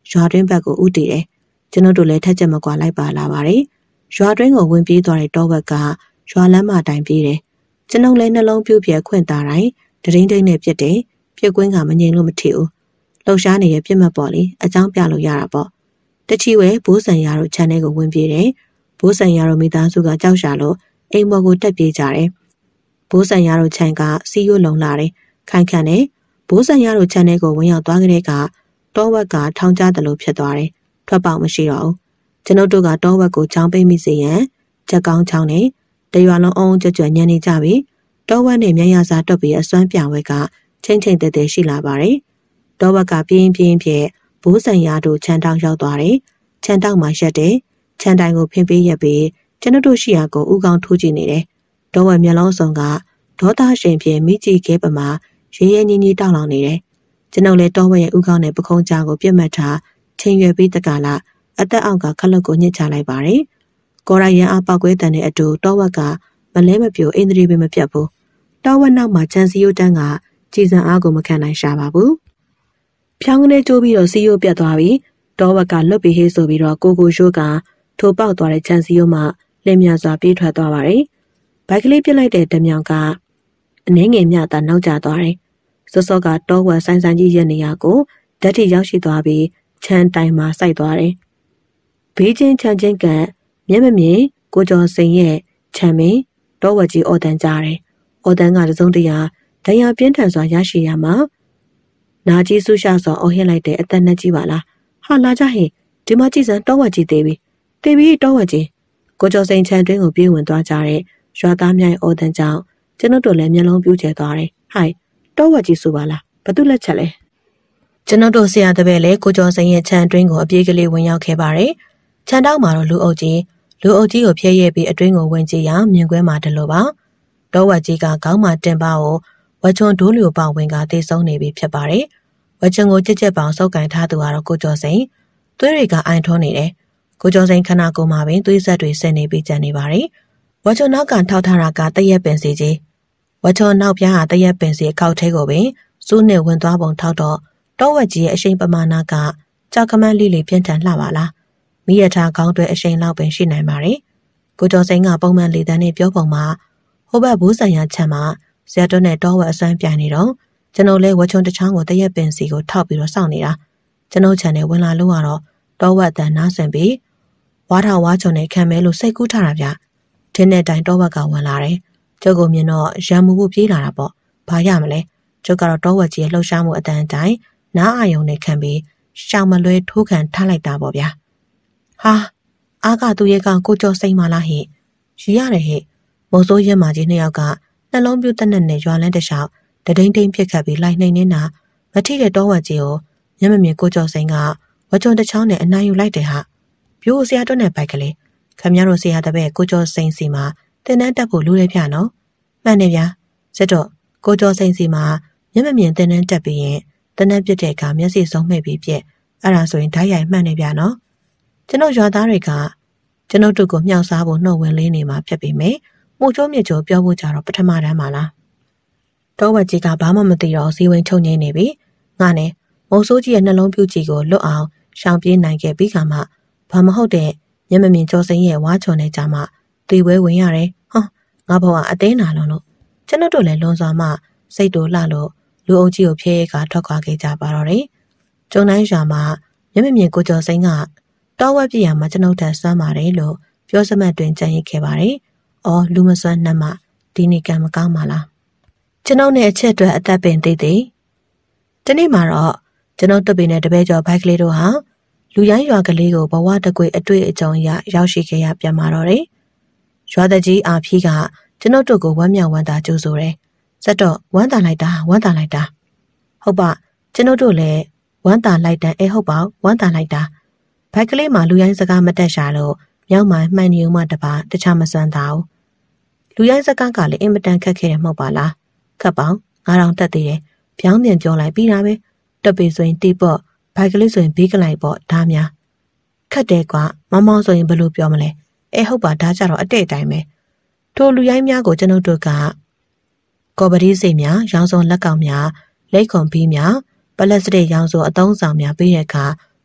ရွာတွင်းဘက်ကိုဥတည်တယ်ကျွန်တော်တို့လည်းထက်ချက်မကွာလိုက်ပါလာပါတယ်ရွာတွင်းကိုဝင်ပြေးသွားတဲ့တောဝက်ကရွာလမ်းမတိုင်ပြေးတယ်ကျွန်ုပ်လည်းနှလုံးပြူပြဲခွင့်သားတိုင်းတရင်တိန်နဲ့ပြစ်တယ်ပြစ်ကွင်းကမငြိမ်လို့မထီဘူးလှုပ်ရှားနေတဲ့ပြစ်မှတ်ပေါ်လေအကြောင်းပြလို့ရတာပေါ့တချီဝဲဘိုးဆန်ရတို့ခြံထဲကိုဝင်ပြေးတယ်ဘိုးဆန်ရတို့မိသားစုကကြောက်ရှာလို့အိမ်ပေါ်ကိုတက်ပြေးကြတယ်ဘိုးဆန်ရတို့ခြံကစီးရိုးလုံလာတယ်ခိုင်ခန့်နဲ့ဘိုးဆန်ရတို့ခြံထဲကိုဝင်ရောက်သွားကြတဲ့ကတောဝက်ကထောင်ကျတယ်လို့ဖြစ်သွားတယ်ထွက်ပေါက်မရှိတော့ဘူးကျွန်ုပ်တို့ကတောဝက်ကိုချောင်းပိတ်မိစေရန်ချက်ကောင်းချောင်းနဲ့တရွာလုံးအောင်ကြွကြွညံနေကြပြီတောဝက်နဲ့မြန်ရစာတွက်ပြီးအစွမ်းပြဝက်ကချင်းချင်းတဲတဲရှိလာပါတယ်တောဝက်ကပြင်းပြင်းဖြင့်ဘိုးဆန်ရတို့ခြံတောင်ရောက်သွားတယ်ခြံတောင်မှာရက်တယ်ခြံတိုင်ကိုဖင်ပေးရက်ပြီးကျွန်ုပ်တို့ရှိရာကိုဥကောင်းထိုးကြည့်နေတယ်တောဝက်မျက်လုံးစုံကဒေါသရှင်ဖြင့်မိကြည့်ခဲပမာရဲရဲညီညီတောင်းလောင်နေတယ်ကျွန်ုပ်လည်းတောဝက်ရဲ့ဥကောင်းနဲ့ပခုံးကြားကိုပြတ်မှတ်ထားချိန်ရွယ်ပြီးတကလာအသက်အောက်ကခလုတ်ကိုညှစ်ချလိုက်ပါတယ်ကော်ရိုင်ရန်အားပောက်ကွဲတန်တဲ့အတူတောဝက်ကမလဲမပြိုအင်္ဒရီပင်မပြတ်ဘူးတောဝက်နောက်မှာချန်စီယိုတန်းကကြည်စံအားကိုမခံနိုင်ရှာပါဘူးဖြောင်းကနေကျိုးပြီးတော့စီယိုပြတ်သွားပြီးတောဝက်ကလွတ်ပြီးဟေးဆိုပြီးတော့ကိုရိုးကထိုးပေါက်သွားတဲ့ချန်စီယိုမှလင်းမြစွာပြေးထွက်သွားပါတယ်ဘိုက်ကလေးပြစ်လိုက်တဲ့တမြောင်ကအနှင်းငယ်မြတာနောက်ကျသွားတယ်စောစောကတောဝက်ဆိုင်ဆိုင်ကြီးရဲ့နေရာကိုဓာတ်ထိရောက်ရှိသွားပြီးခြံတိုင်မှာစိုက်သွားတယ်ဘေးချင်းခြံချင်းကမျက်မမြင်ကိုကျော်စိန်ရဲ့ခြံမင်းတောဝက်ကြီးအော်တန်ကြတယ်အော်တန်ကတစုံတရာဒဏ်ရာပြင်းထန်စွာရရှိရမှာနာကြီးဆုရှစွာအော်ဟစ်လိုက်တဲ့အသက်နဲ့ကြီးပါလားဟာလာကြဟင်ဒီမှာကြည်စံတောဝက်ကြီးသေးပြီတောဝက်ကြီးကိုကျော်စိန်ခြံတွင်းကိုပြေးဝင်သွားကြတဲ့ရွာသားများရဲ့အော်တန်ကြောင့်ကျွန်တော်တို့လည်းမျက်လုံးပြူးကျသွားတယ်ဟိုင်တောဝက်ကြီးဆိုပါလားဘာတူလက်ချက်လဲကျွန်တော်တို့ဆရာတပည့်လည်းကိုကျော်စိန်ရဲ့ခြံတွင်းကိုအပြေးကလေးဝင်ရောက်ခဲ့ပါတယ်ခြံတောက်မှာတော့လူအုပ်ကြီးကိုဖျဲရဲပြီးအတွင်းကိုဝင်ကြည့်ရမြင်ကွဲမှာတလို့ပါတောဝက်ကြီးကခေါင်းမှာတင်ပါကိုဝချွန်ဒိုးလျိုပေါင်ဝင်ကတေဆုံးနေပြီဖြစ်ပါတယ်ဝချွန်ကိုကြက်ကြက်ပေါင်စုပ်ကင်ထားသူကတော့ကိုကျော်စိန်သွေးတွေကအိုင်ထုံးနေတယ်ကိုကျော်စိန်ခဏကိုမှပင်သွေးဆက်တွေဆင်နေပြီးကြံနေပါတယ်ဝချွန်နောက်ကထောက်ထားတာကတရက်ပင်စီကြီးဝချွန်နောက်ပြားဟာတရက်ပင်စီအကောက်ထဲကိုပင်စူးနဲ့ဝင်သွားပုံထောက်တော့တောဝက်ကြီးရဲ့အရှိန်ပမာဏကကြောက်ကမန်းလေးပြင်းထန်လှပါလားမိရထားကောင်းတွဲအရှိန်လောက်ပင်ရှိနိုင်ပါတယ်ကိုကျော်စိန်ကပုံမှန်လေတန်းနဲ့ပြောပုံမှာဟိုဘက်ဘူးဆိုင်ရာချမ်းမှာဇက်တွန်းနဲ့တောဝက်အစွမ်းပြိုင်နေတော့ကျွန်တော်လဲဝချွန်တစ်ချောင်းကိုတရက်ပင်စီကိုထောက်ပြီးတော့စောင့်နေတာကျွန်တော်ချန်နဲ့ဝင်လာလို့ကတော့တောဝက်တန်နားဆွင်ပြီးဝါထဝါချုံနဲ့ခံမဲလို့စိတ်ကူးထားတာဗျထင်းတဲ့တိုင်တောဝက်ကဝင်လာတယ်ကျုပ်ကမြင်တော့ရံမှုဖို့ပြေးလာတာပေါ့ဘာရမလဲကျုပ်ကတော့တောဝက်ကြီးရဲ့လှုပ်ရှားမှုအတန်တိုင်းနားအာယုံနဲ့ခံပြီးရှောင်မလွဲထိုးခံထားလိုက်တာပေါ့ဗျာဟာအားကသူရဲ့ကကိုကျော်စိန်မလားဟိရီရတယ်ဟိမုံစိုးရဲမကြီးနှစ်ယောက်ကနှလုံးပြူတက်နဲ့ရွာလန်းတလျှောက်တဒိန်ဒိန်ဖြစ်ခတ်ပြီးလိုက်နှိမ်နေတာမထိတဲ့တောဝက်ကြီးကိုမျက်မမြင်ကိုကျော်စိန်ကဝကြုံတစ်ချောင်းနဲ့အနိုင်ယူလိုက်တယ်ဟာပြိုးဆရာတွန်းနဲ့ဘိုက်ကလေးခမရတို့ဆရာတပည့်ကိုကျော်စိန်စီမှာတင်တန်းတက်ဖို့လူတွေပြနော်မှန်တယ်ဗျာစစ်တော့ကိုကျော်စိန်စီမှာမျက်မမြင်တင်တန်းတက်ပြီးရင်တနက်ပြစ်တဲ့အခါမျက်စိစုံမှိတ်ပြီးပြက်အဲ့ဒါဆိုရင်ဓာတ်ရိုက်မှန်နေဗျာနော်ကျွန်တော်ရွာသားတွေကကျွန်တော်တို့ကိုမြှောက်စားဖို့နှုတ်ဝင်လေးနေမှာဖြစ်ပေမဲ့မှုချိုးမြချိုးပြောဖို့ကြတော့ပထမတန်းပါလားတောဝက်ကြီးကဘာမှမသိတော့စီဝင်ချုပ်ငိမ့်နေပြီငါနဲ့မုံဆိုးကြီးရဲ့နှလုံးပြူကြီးကိုလွတ်အောင်ရှောင်ပြေးနိုင်ခဲ့ပြီးခါမှဘာမဟုတ်တဲ့မျက်မမြင်ကျော်စိန်ရဲ့ဝါချွန်နဲ့ကြမှာတေဝဲဝင်ရတယ်ဟောငါဘဝအသေးနာလုံးလို့ကျွန်တော်တို့လည်းလွန်စွာမှစိတ်တို့လှလို့လူအုပ်ကြီးကိုဖျဲရဲကထွက်ခွာခဲ့ကြပါတော့တယ်ကျုံတိုင်းရွာမှာမျက်မမြင်ကိုကျော်စိန်ကတောဝက်ပြရမှာကျွန်ုပ်ထက်စွမ်းပါတယ်လို့ပြောစမှတ်တွင်ကြံ့ရစ်ခဲ့ပါတယ်အော်လူမစွမ်းနှမ်းမှဒီနေ့ကံမကောင်းပါလားကျွန်ုပ်နဲ့အချက်အတွက်အသက်ပင်သေးသေးဒီနေ့မှာတော့ကျွန်ုပ်တပည့်နဲ့တပည့်ကျော်ဘိုက်ကလေးတို့ဟာလူရိုင်းရွာကလေးကိုဘဝတကွေအတွေ့အကြုံအရရောက်ရှိခဲ့ရပြန်มาတော့တယ်ရွာတကြီးအာဖီးကကျွန်ုပ်တို့ကိုဝမ်းမြောက်ဝမ်းသာကြိုးဆိုတယ်စက်တော့ဝမ်းသာလိုက်တာဟုတ်ပါကျွန်ုပ်တို့လည်းဝမ်းသာလိုက်တဲ့ဟုတ်ပါဝမ်းသာလိုက်တာဘိုက်ကလေးမှာလူရိုင်းစကားမတက်ရှာလို့မြောက်မှန်မှန်နေုံမှတပါတခြားမစွမ်းသာဘူးလူရိုင်းစကားကလည်းအင်မတန်ခက်ခဲတယ်မဟုတ်ပါလားခက်ပေါင်း9000တက်သေးတယ်ပြောင်းပြန်ပြောလိုက်ပြီးတာပဲတက်ပေဆိုရင်တီးပေါ့ဘိုက်ကလေးဆိုရင်ဘေးကလိုက်ပေါ့ဒါများခက်တယ်ကွာမောင်မောင်ဆိုရင်ဘယ်လိုပြောမလဲဟုတ်ပါဒါကြတော့အတဲ့အတိုင်းပဲထိုလူရိုင်းများကိုကျွန်ုပ်တို့ကကော်ပတီးစိတ်များရောင်စုံလက်ကောင်များလက်ခွန်ပြီးများပလက်စတစ်ရောင်စုံအသုံးဆောင်များပေးတဲ့အခါ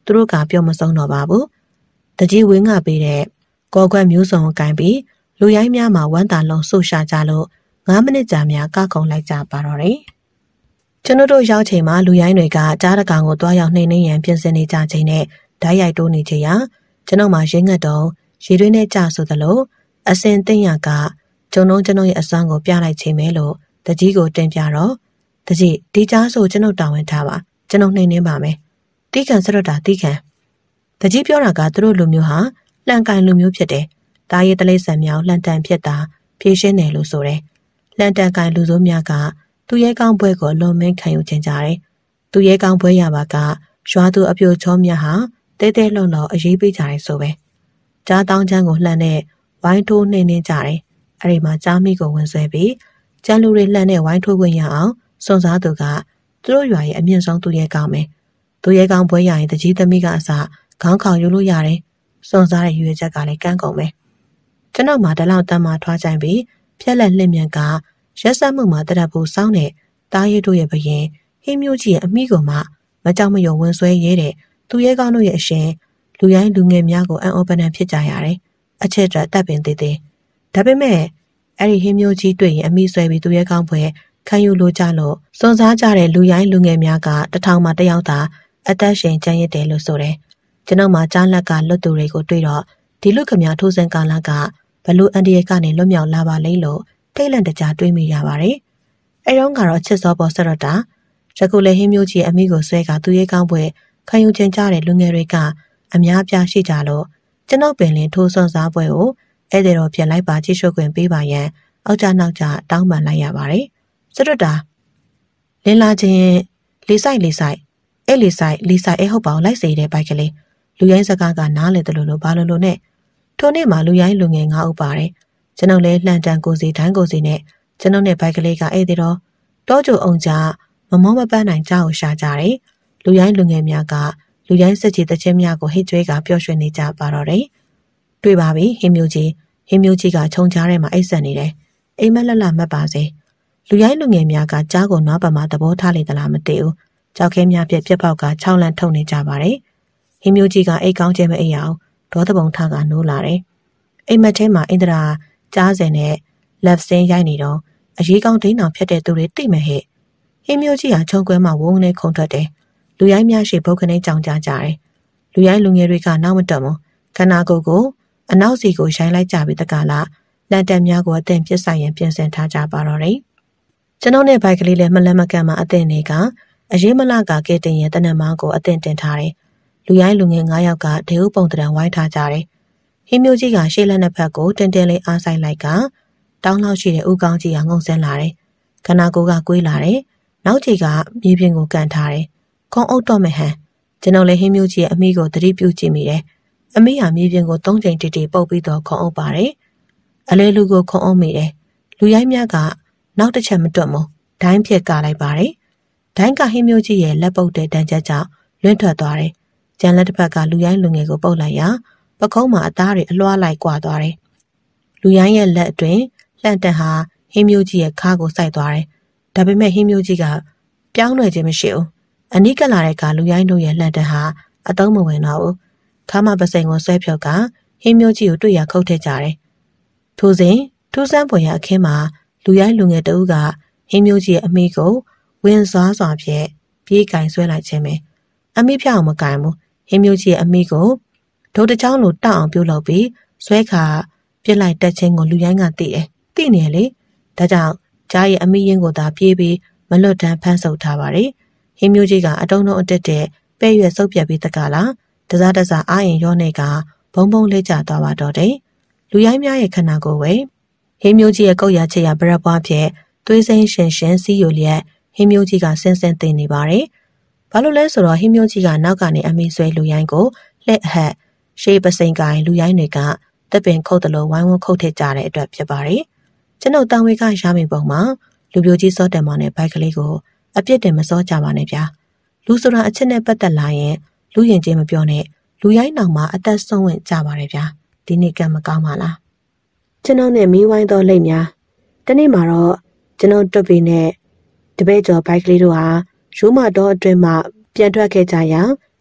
သူတို့ကပြောမဆုံးတော့ပါဘူးတကြီးဝင်းကပေးတဲ့ကော်ကွက်မျိုးစုံကိုကင်ပြီးလူရိုင်းများမှာဝမ်းသာလုံးဆုရှာကြလို့9မိနစ်ကြာများကခုံလိုက်ကြပါတော့တယ်ကျွန်တော်တို့ရောက်ချိန်မှာလူရိုင်းတွေကကြားတကောင်ကိုတွားရောက်နှိမ့်နှင်းရန်ပြင်ဆင်နေကြချိန်နဲ့ဓာတ်ရိုက်တိုးနေကြရာကျွန်တော်မှရင်းငတ်တော့ရေတွင်းနဲ့ကြဆိုသလိုအစင်သိမ့်ရကကျွန်တော်ရဲ့အစွမ်းကိုပြလိုက်ချိန်ပဲလို့တကြီးကိုတင်ပြတော့တကြီးဒီကြားဆိုကျွန်တော်တောင်းဝင်ထားပါကျွန်တော်နှိမ့်နှင်းပါမယ်တီးခံစရတာတီးခံတကြီးပြောတာကသူတို့လူမျိုးဟာလှန်ကန်လူမျိုးဖြစ်တယ်တားရည်တလိဆန်မြောင်လှန်တန်ဖြစ်တာဖြည့်ရှင်းတယ်လို့ဆိုတယ်လှန်တန်ကန်လူစိုးများကသူရဲကောင်းပွဲကိုလွန်မင်းခံယူခြင်းကြတယ်သူရဲကောင်းပွဲရပါကရွာသူအပြိုချောများဟာတဲတဲလှုံလှော်အရေးပေးကြတယ်ဆိုပဲကြားတောင်းချမ်းကိုလှန်တဲ့ဝိုင်းထိုးနှင်းကြတယ်အဲ့ဒီမှာကြားမိကိုဝင်ဆွဲပြီးကျန်လူတွေလှန်တဲ့ဝိုင်းထိုးခွင့်ရအောင်စွန့်စားသူကသူတို့ရွာရဲ့အမြင့်ဆုံးသူရဲကောင်းပဲသူရဲကောင်းပွဲရရင်တကြီးသမီးကအစခေါင်းခေါင်ယူလို့ရတယ်စွန့်စားတဲ့ရွေချက်ကလည်းကန်းကုန်ပဲကျွန်တော်မှတလောက်တမ်းမှထွားကြိုင်ပြီးဖြက်လက်လှင့်မြန်ကရက်ဆက်မှုမှာတရက်ဖို့စောင်းတဲ့တားရည်တို့ရဲ့ဘရင်ဟင်းမျိုးကြီးရဲ့အမိကိုမှမကြောက်မရွံဝင်ဆွဲရဲတဲ့သူရဲကောင်းတို့ရဲ့အရှင်လူရိုင်းလူငယ်များကိုအံ့ဩပန်းဖြစ်ကြရတယ်အချက်တတပ်ပင်သေးသေးဒါပေမဲ့အဲ့ဒီဟင်းမျိုးကြီးတွေ့ရင်အမိဆွဲပြီးသူရဲကောင်းပွဲခံယူလိုကြလို့စွန့်စားကြတဲ့လူရိုင်းလူငယ်များက1000မှ1ယောက်သာအသက်ရှင်ကျန်ရစ်တယ်လို့ဆိုတယ်ကျွန်တော်မှကြားလက်ကလွတ်သူတွေကိုတွေ့တော့ဒီလူခမထိုးစံကာလကဘလူအန်ဒီယေကနေလွတ်မြောက်လာပါလိမ့်လို့ထိတ်လန့်တကြားတွေးမိရပါတယ်။အဲတုန်းကတော့ချစ်စောပေါ်ဆရတာရခုလေဟင်းမျိုးကြီးအမိကိုဆွဲကသူရဲကောင်းပွဲခံယူခြင်းကြတဲ့လူငယ်တွေကအများအပြားရှိကြလို့ကျွန်ုပ်ပင်လင်ထိုးစွန်စားပွဲကိုဧည့်သည်တော်ပြန်လိုက်ပါကြည့်ရှုခွင့်ပေးပါရန်အောက်ကြနောက်ကြတောင်းပန်လိုက်ရပါတယ်။ဆရတာလင်းလာခြင်းလေးဆိုင်အဲ့လေးဆိုင်အဲ့ဟုတ်ပါအောင်လိုက်စေတဲ့ဘိုက်ကလေးလူရိုင်းစကားကနားလေတယ်လို့ဘာလို့နဲ့ထိုနေ့မှာလူရိုင်းလူငယ်9ဦးပါတယ်ကျွန်ုပ်လည်းလှန်တန်ကိုစီတိုင်းကိုစီနဲ့ကျွန်ုပ်နဲ့ဘိုက်ကလေးကဧည့်သည်တော်တောကျုံအောင်ကြမမောမပန်းနိုင်ကြောက်ရှာကြတယ်လူရိုင်းလူငယ်များကလူရိုင်းစစ်ကြီးတချင်းများကိုဟစ်ကြွေးကပျော်ရွှင်နေကြပါတော့တယ်တွေ့ပါပြီဟင်းမျိုးကြီးကခြုံကြားထဲမှာအိတ်ဆက်နေတယ်အိမ်မက်လက်မှတ်ပါစေလူရိုင်းလူငယ်များကကြားကိုနွားပမှာသဘောထားလေသလားမသိဘူးကြောက်ခဲများပြက်ပေါက်က6လန့်ထုတ်နေကြပါတယ်ဟင်းမျိုးကြီးကအိတ်ကောင်းခြင်းမအိပ်အောင်ဒေါသပုံထားကနိုးလာတယ်အိမ်မက်ထဲမှာအင်ဒရာကြားစင်နဲ့လက်စင်းရိုက်နေတော့အရေးကောင်းဒိန်းအောင်ဖြတ်တဲ့သူတွေသိမဲ့ဟဲ့ဟင်းမျိုးကြီးဟာချုံကွဲမှာဝုန်းနဲ့ခုန်ထွက်တယ်လူရိုင်းများရှိဘုတ်ခနဲ့ကြောင်ကြကြတယ်လူရိုင်းလူငယ်တွေကနောက်မတက်ဘူးခန္ဓာကိုယ်ကိုအနောက်စီကိုရိုင်းလိုက်ကြပြီးတကလားလက်တက်များကိုအသင်ပြစ်ဆိုင်ရင်ပြင်ဆင်ထားကြပါတော့တယ်ကျွန်တော်နဲ့ဘိုက်ကလေးလည်းမလန့်မကန့်မှအသင်တွေကအရေးမလကကဲတင်ရဲ့တနက်မောင်းကိုအသင်တင်ထားတယ်လူရိုင်းလူငယ်9ယောက်ကဒေဥပုံတံဝိုင်းထားကြတယ်ဟင်းမျိုးကြီးကရှေ့လက်နှစ်ဖက်ကိုတင်းတင်းလေးအားဆိုင်လိုက်ကတောင်းလောက်ရှိတဲ့ဥကောင်းကြီးကငုံဆင်းလာတယ်ခန္ဓာကိုယ်ကကွေးလာတယ်နောက်ခြေကမြေပြင်ကိုကန်ထားတယ်ခေါင်းအုပ်တော့မဟန်ကျွန်တော်လည်းဟင်းမျိုးကြီးရဲ့အမိကိုသတိပြုကြည့်မိတယ်အမိဟာမြေပြင်ကို3ချိန်တိတိပုတ်ပြီးတော့ခေါင်းအုပ်ပါတယ်အလဲလူကိုခေါင်းအုပ်မိတယ်လူရိုင်းများကနောက်တစ်ချက်မတွတ်မို့ဒိုင်းဖြစ်ကလိုက်ပါတယ်ဒိုင်းကဟင်းမျိုးကြီးရဲ့လက်ပုတ်တဲ့တန်းချက်ကြောင့်လွင့်ထွက်သွားတယ်ကျန်လက်တစ်ဖက်ကလူရိုင်းလူငယ်ကိုပုတ်လိုက်ရာပကုံးမှာအသားတွေအလွှားလိုက်ကွာသွားတယ်လူရိုင်းရဲ့လက်အတွင်းလှန့်တက်ဟာဟင်းမျိုးကြီးရဲ့ခါးကိုစိုက်သွားတယ်ဒါပေမဲ့ဟင်းမျိုးကြီးကပြောင်းလဲခြင်းမရှိဘူးအနီးကလာတဲ့ကလူရိုင်းတို့ရဲ့လှန့်တက်ဟာအသုံးမဝင်တော့ဘူးခါမပစိန်ကိုဆွဲဖြုတ်ကဟင်းမျိုးကြီးကိုတွေ့ရခုတ်ထည့်ကြတယ်ထိုစဉ်ထူးဆန်းပွင့်ရအခင်းမှာလူရိုင်းလူငယ်တဦးကဟင်းမျိုးကြီးရဲ့အမိကိုဝင်စားစွာဖြင့်ပြေးကင်ဆွဲလိုက်ခြင်းပဲအမိဖြောင်းမကင်ဘူးဟင်းမျိုးကြီးရဲ့အမိကိုဒုတ်တချောင်းလိုတောက်အောင်ပြုတ်လုပ်ပြီးဆွဲခါပြစ်လိုက်တက်ခြင်းကိုလူရိုင်းကသိတယ်သိနေလေဒါကြောင့်ကြားရဲ့အမိရင်ကိုသာပြေးပြီးမလွတ်တမ်းဖမ်းဆုပ်ထားပါတယ်ဟင်းမျိုးကြီးကအတုံးလုံးအတက်တဲ့ပဲ့ရွက်ဆုပ်ပြက်ပြီးတကလားတစားတစားအာရင်ရောနေကဘုံဘုံလေးကျသွားပါတော့တယ်လူရိုင်းများရဲ့ခန္ဓာကိုယ်ပဲဟင်းမျိုးကြီးရဲ့ကုတ်ရချစ်ရဗရက်ပွားဖြင့်သွေးစိမ်းရှင်စီးယိုလျက်ဟင်းမျိုးကြီးကဆင်းသိနေပါတယ်ဘာလို့လဲဆိုတော့ဟင်းမျိုးကြီးကနောက်ကနေအမိဆွဲလူရိုင်းကိုလှဲ့အဟက်ရှေးပစိန်ကိုင်လူရိုင်းတွေကတပ်ပင်ခုတ်တလို့ဝိုင်းဝန်းခုတ်ထစ်ကြတဲ့အတွက်ဖြစ်ပါတယ်ကျွန်ုပ်တန်ဝေကရမိပုံမှာလူပြိုကြီးစောတယ်မောင်နဲ့ဘိုက်ကလေးကိုအပြစ်တင်မစောကြပါနဲ့ဗျာလူဆိုတာအချစ်နဲ့ပတ်သက်လာရင်လူရင်ချင်းမပြောနဲ့လူရိုင်းနောင်မှာအသက်ဆုံးဝင်ကြပါတယ်ဗျာဒီနေ့ကမကောင်းပါလားကျွန်တော်နဲ့မီးဝိုင်းသောလိတ်များတနေ့မှာတော့ကျွန်တော်တွတ်ပြီးနဲ့တပည့်ကျော်ဘိုက်ကလေးတို့ဟာရိုးမတော်အတွင်းမှာပြန်ထွက်ခဲ့ကြရာ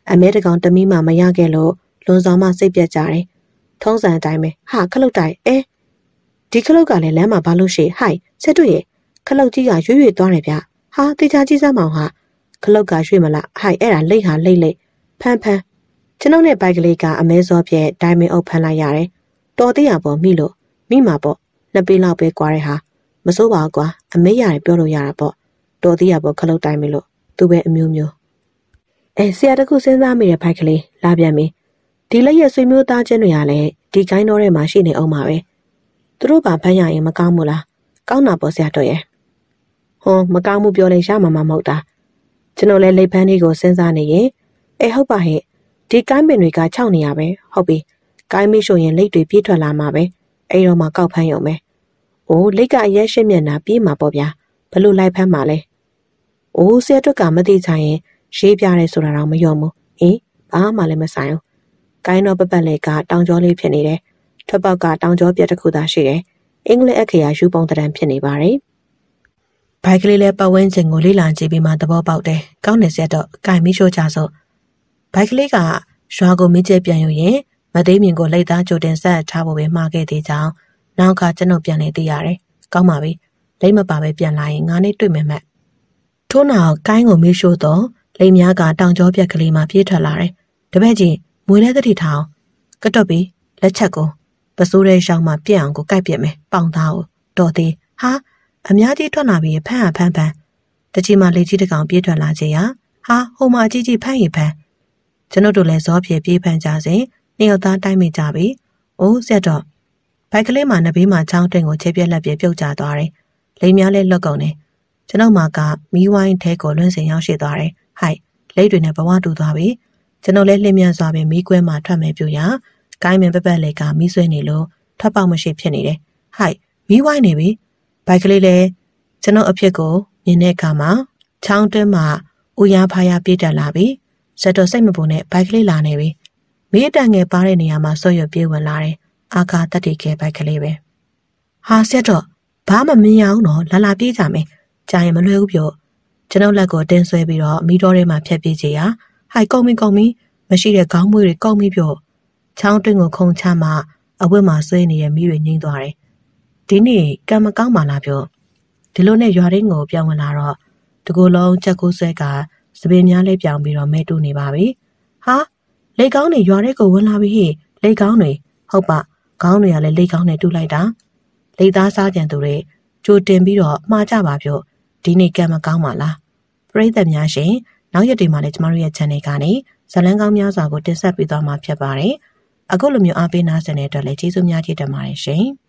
အမဲတကောင်တမီးမှမရခဲ့လို့လွန်ဆောင်မှစိတ်ပြက်ကြတယ်ထုံးစံအတိုင်းပဲဟာခလုတ်တိုင်ဒီခလုတ်ကလည်းလမ်းမှာဘာလို့ရှိဟိုက်ဆက်တွေ့ရဲ့ခလုတ်ကြီးကရွေ့သွားတယ်ဗျဟာတေချာကြီးစမ်းမောင်ဟာခလုတ်ကရွှေ့မလားဟိုက်အဲ့ဒါလိတ်ဟာလိတ်ဖန်းကျွန်တော်နဲ့ဘိုက်ကလေးကအမဲစောပြဲဒိုင်မင်အုပ်ဖမ်းလိုက်ရတယ်တော်သေးရပေါ့မိမှာပေါ့နှစ်ပေးလောက်ပဲကွာတဲ့ဟာမစိုးပါဘူးကွာအမေရတယ်ပြောလို့ရတာပေါ့တော်သေးရပေါ့ခလုတ်တိုင်းမလို့သူပဲအမျိုးဆရာတခုစဉ်းစားမိတဲ့ဘိုက်ကလေးလာပြန်ပြီဒီလက်ရဲ့ဆွေမျိုးသားချင်းတွေကလည်းဒီကိုင်းတော်ထဲမှာရှိနေအောင်ပါပဲသူတို့ဘာဖမ်းရရင်မကောင်းဘူးလားကောင်းတာပေါ့ဆရာတော်ရဲ့ဟွန်းမကောင်းမှုပြောလိုက်ရမှာမဟုတ်တာကျွန်တော်လည်းလိပ်ဖန်းလေးကိုစဉ်းစားနေရင်ဟုတ်ပါဟဲ့ဒီကိုင်းပင်တွေကခြောက်နေရပဲဟုတ်ပြီကိုင်းမိရှို့ရင်လိပ်တွေပြေးထွက်လာမှာပဲအဲ့တော့မှကောက်ဖမ်းရုံပဲလိပ်ကအရက်ရှင်းမျက်နှာပြေးမှာပေါ့ဗျာဘလို့လိုက်ဖမ်းမှာလဲဆရာတို့ကမသိချင်ရင်ရေးပြရဲဆိုတာတော့မယုံဘူးဘာမှလည်းမဆိုင်ဘူးကိုင်းတော့ပပတ်လေကတောင်ကျောလေးဖြစ်နေတယ်ထွက်ပေါက်ကတောင်ကျောပြက်တစ်ခုသာရှိတယ်အင်္ဂလိပ်အခရာယူပုံတံဖြစ်နေပါတယ်ဘိုက်ကလေးလည်းပတ်ဝန်းကျင်ကိုလေ့လာကြည့်ပြီးမှသဘောပေါက်တယ်ကောင်းနေစက်တော့ကိုင်းမိရှို့ကြစို့ဘိုက်ကလေးကရွာကိုမင်းကျပြန်ယူရင်မသိမြင်ကိုလက်သားကြိုတင်ဆက်ထားဖို့ပဲမှားခဲ့သေးကြောင်းနောက်ကကျွန်တော်ပြန်နေသိရတယ်ကောင်းပါပြီလိမ့်မပါပဲပြန်လာရင်ငါနဲ့တွေ့မယ်မက်ထို့နောက်ကိုင်းကိုမိရှို့တော့လိမ့်များကတောင်ကျောပြက်ကလေးမှပြေးထွက်လာတယ်တပည့်ကြီးမွေးလဲသတိထောင်ကတ်တော့ပြီးလက်ချက်ကိုပစိုးတဲ့ရှောင်းမှပြက်အောင်ကိုကိုက်ပြစ်မယ်ပေါင်သားကိုတော်သေးဟာအများကြီးထွက်လာပြီးဖမ်းတချီမှလေကြီးတကောင်ပြေးထွက်လာကြရာဟာဟိုမှာအကြီးဖမ်းရဖမ်းကျွန်တော်တို့လည်းဇောပြေပြေးဖမ်းကြစဉ်နှစ်ယောက်သားတိုင်းမိကြပြီဆက်တော့ဘိုက်ကလေးမှနဘေးမှာချောင်းတင်ကိုခြေပြက်လက်ပြပြုတ်ကျသွားတယ်လိမ်များလည်းလွတ်ကုန်တယ်ကျွန်တော်မှကမီးဝိုင်းထဲကိုလွှင့်စင်ရောက်ရှိသွားတယ်ဟိုက်လိတ်တွေနဲ့ဘဝတူသွားပြီကျွန်တော်လည်းလျင်မြန်စွာပဲမီးကွဲမှထွက်မယ်ပြူရာကိုင်းမင်ပပတ်လေကမီးဆွဲနေလို့ထွက်ပေါက်မရှိဖြစ်နေတယ်ဟိုက်မီးဝိုင်းနေပြီဘိုက်ကလေးလည်းကျွန်တော်အဖြစ်ကိုမြင်တဲ့အခါမှာချောင်းတွင်းမှာဦးရဖားရပြေးတက်လာပြီဇက်တော့စိတ်မပူနဲ့ဘိုက်ကလေးလာနေပြီမီးတန်ငယ်ပါတဲ့နေရာမှာဆွရွပြေးဝင်လာတယ်အာကာတက်တီကဲဘိုက်ကလေးပဲဟာဆက်တော့ဘာမှမမြင်အောင်တော့လာပြေးကြမယ်ကြာရင်မလွယ်ဘူးပြောကျွန်တော်လက်ကိုတင်းဆွဲပြီးတော့မီးတော်ထဲမှာဖြတ်ပြေးကြရဟိုက်ကုန်ပြီမရှိတဲ့ခေါင်းမွေးတွေကုန်ပြီပြောချောင်းတွင်းကိုခုံချမှအဝတ်မှာဆွဲနေတဲ့မီးတွေငိမ့်သွားတယ်ဒီနေ့ကံမကောင်းပါလားပြောဒီလိုနဲ့ရွာရင်းကိုပြောင်းဝင်လာတော့တကူလုံးချက်ကိုဆွဲကစပင်းများလေးပြောင်းပြီးတော့မဲတူနေပါပြီဟာလေကောင်းတွေရွာထဲကိုဝင်လာပြီဟေ့လေကောင်းတွေဟုတ်ပါခေါင်းတွေကလည်းလေကောင်းနဲ့တူလိုက်တာလေသားစားကြံသူတွေကြိုတင်ပြီးတော့မှားကြပါပြောဒီနေ့ကံမကောင်းပါလားပရိသတ်များရှင်နောက်ရက်တွေမှာလည်းကျမတို့ရဲ့ channel ကနေဇလန်းကောင်းများစွာကိုတင်ဆက်ပေးသွားမှာဖြစ်ပါတယ်အခုလိုမျိုးအားပေးနားဆင်တဲ့အတွက်လည်းကျေးဇူးများကြီးတင်ပါတယ်ရှင်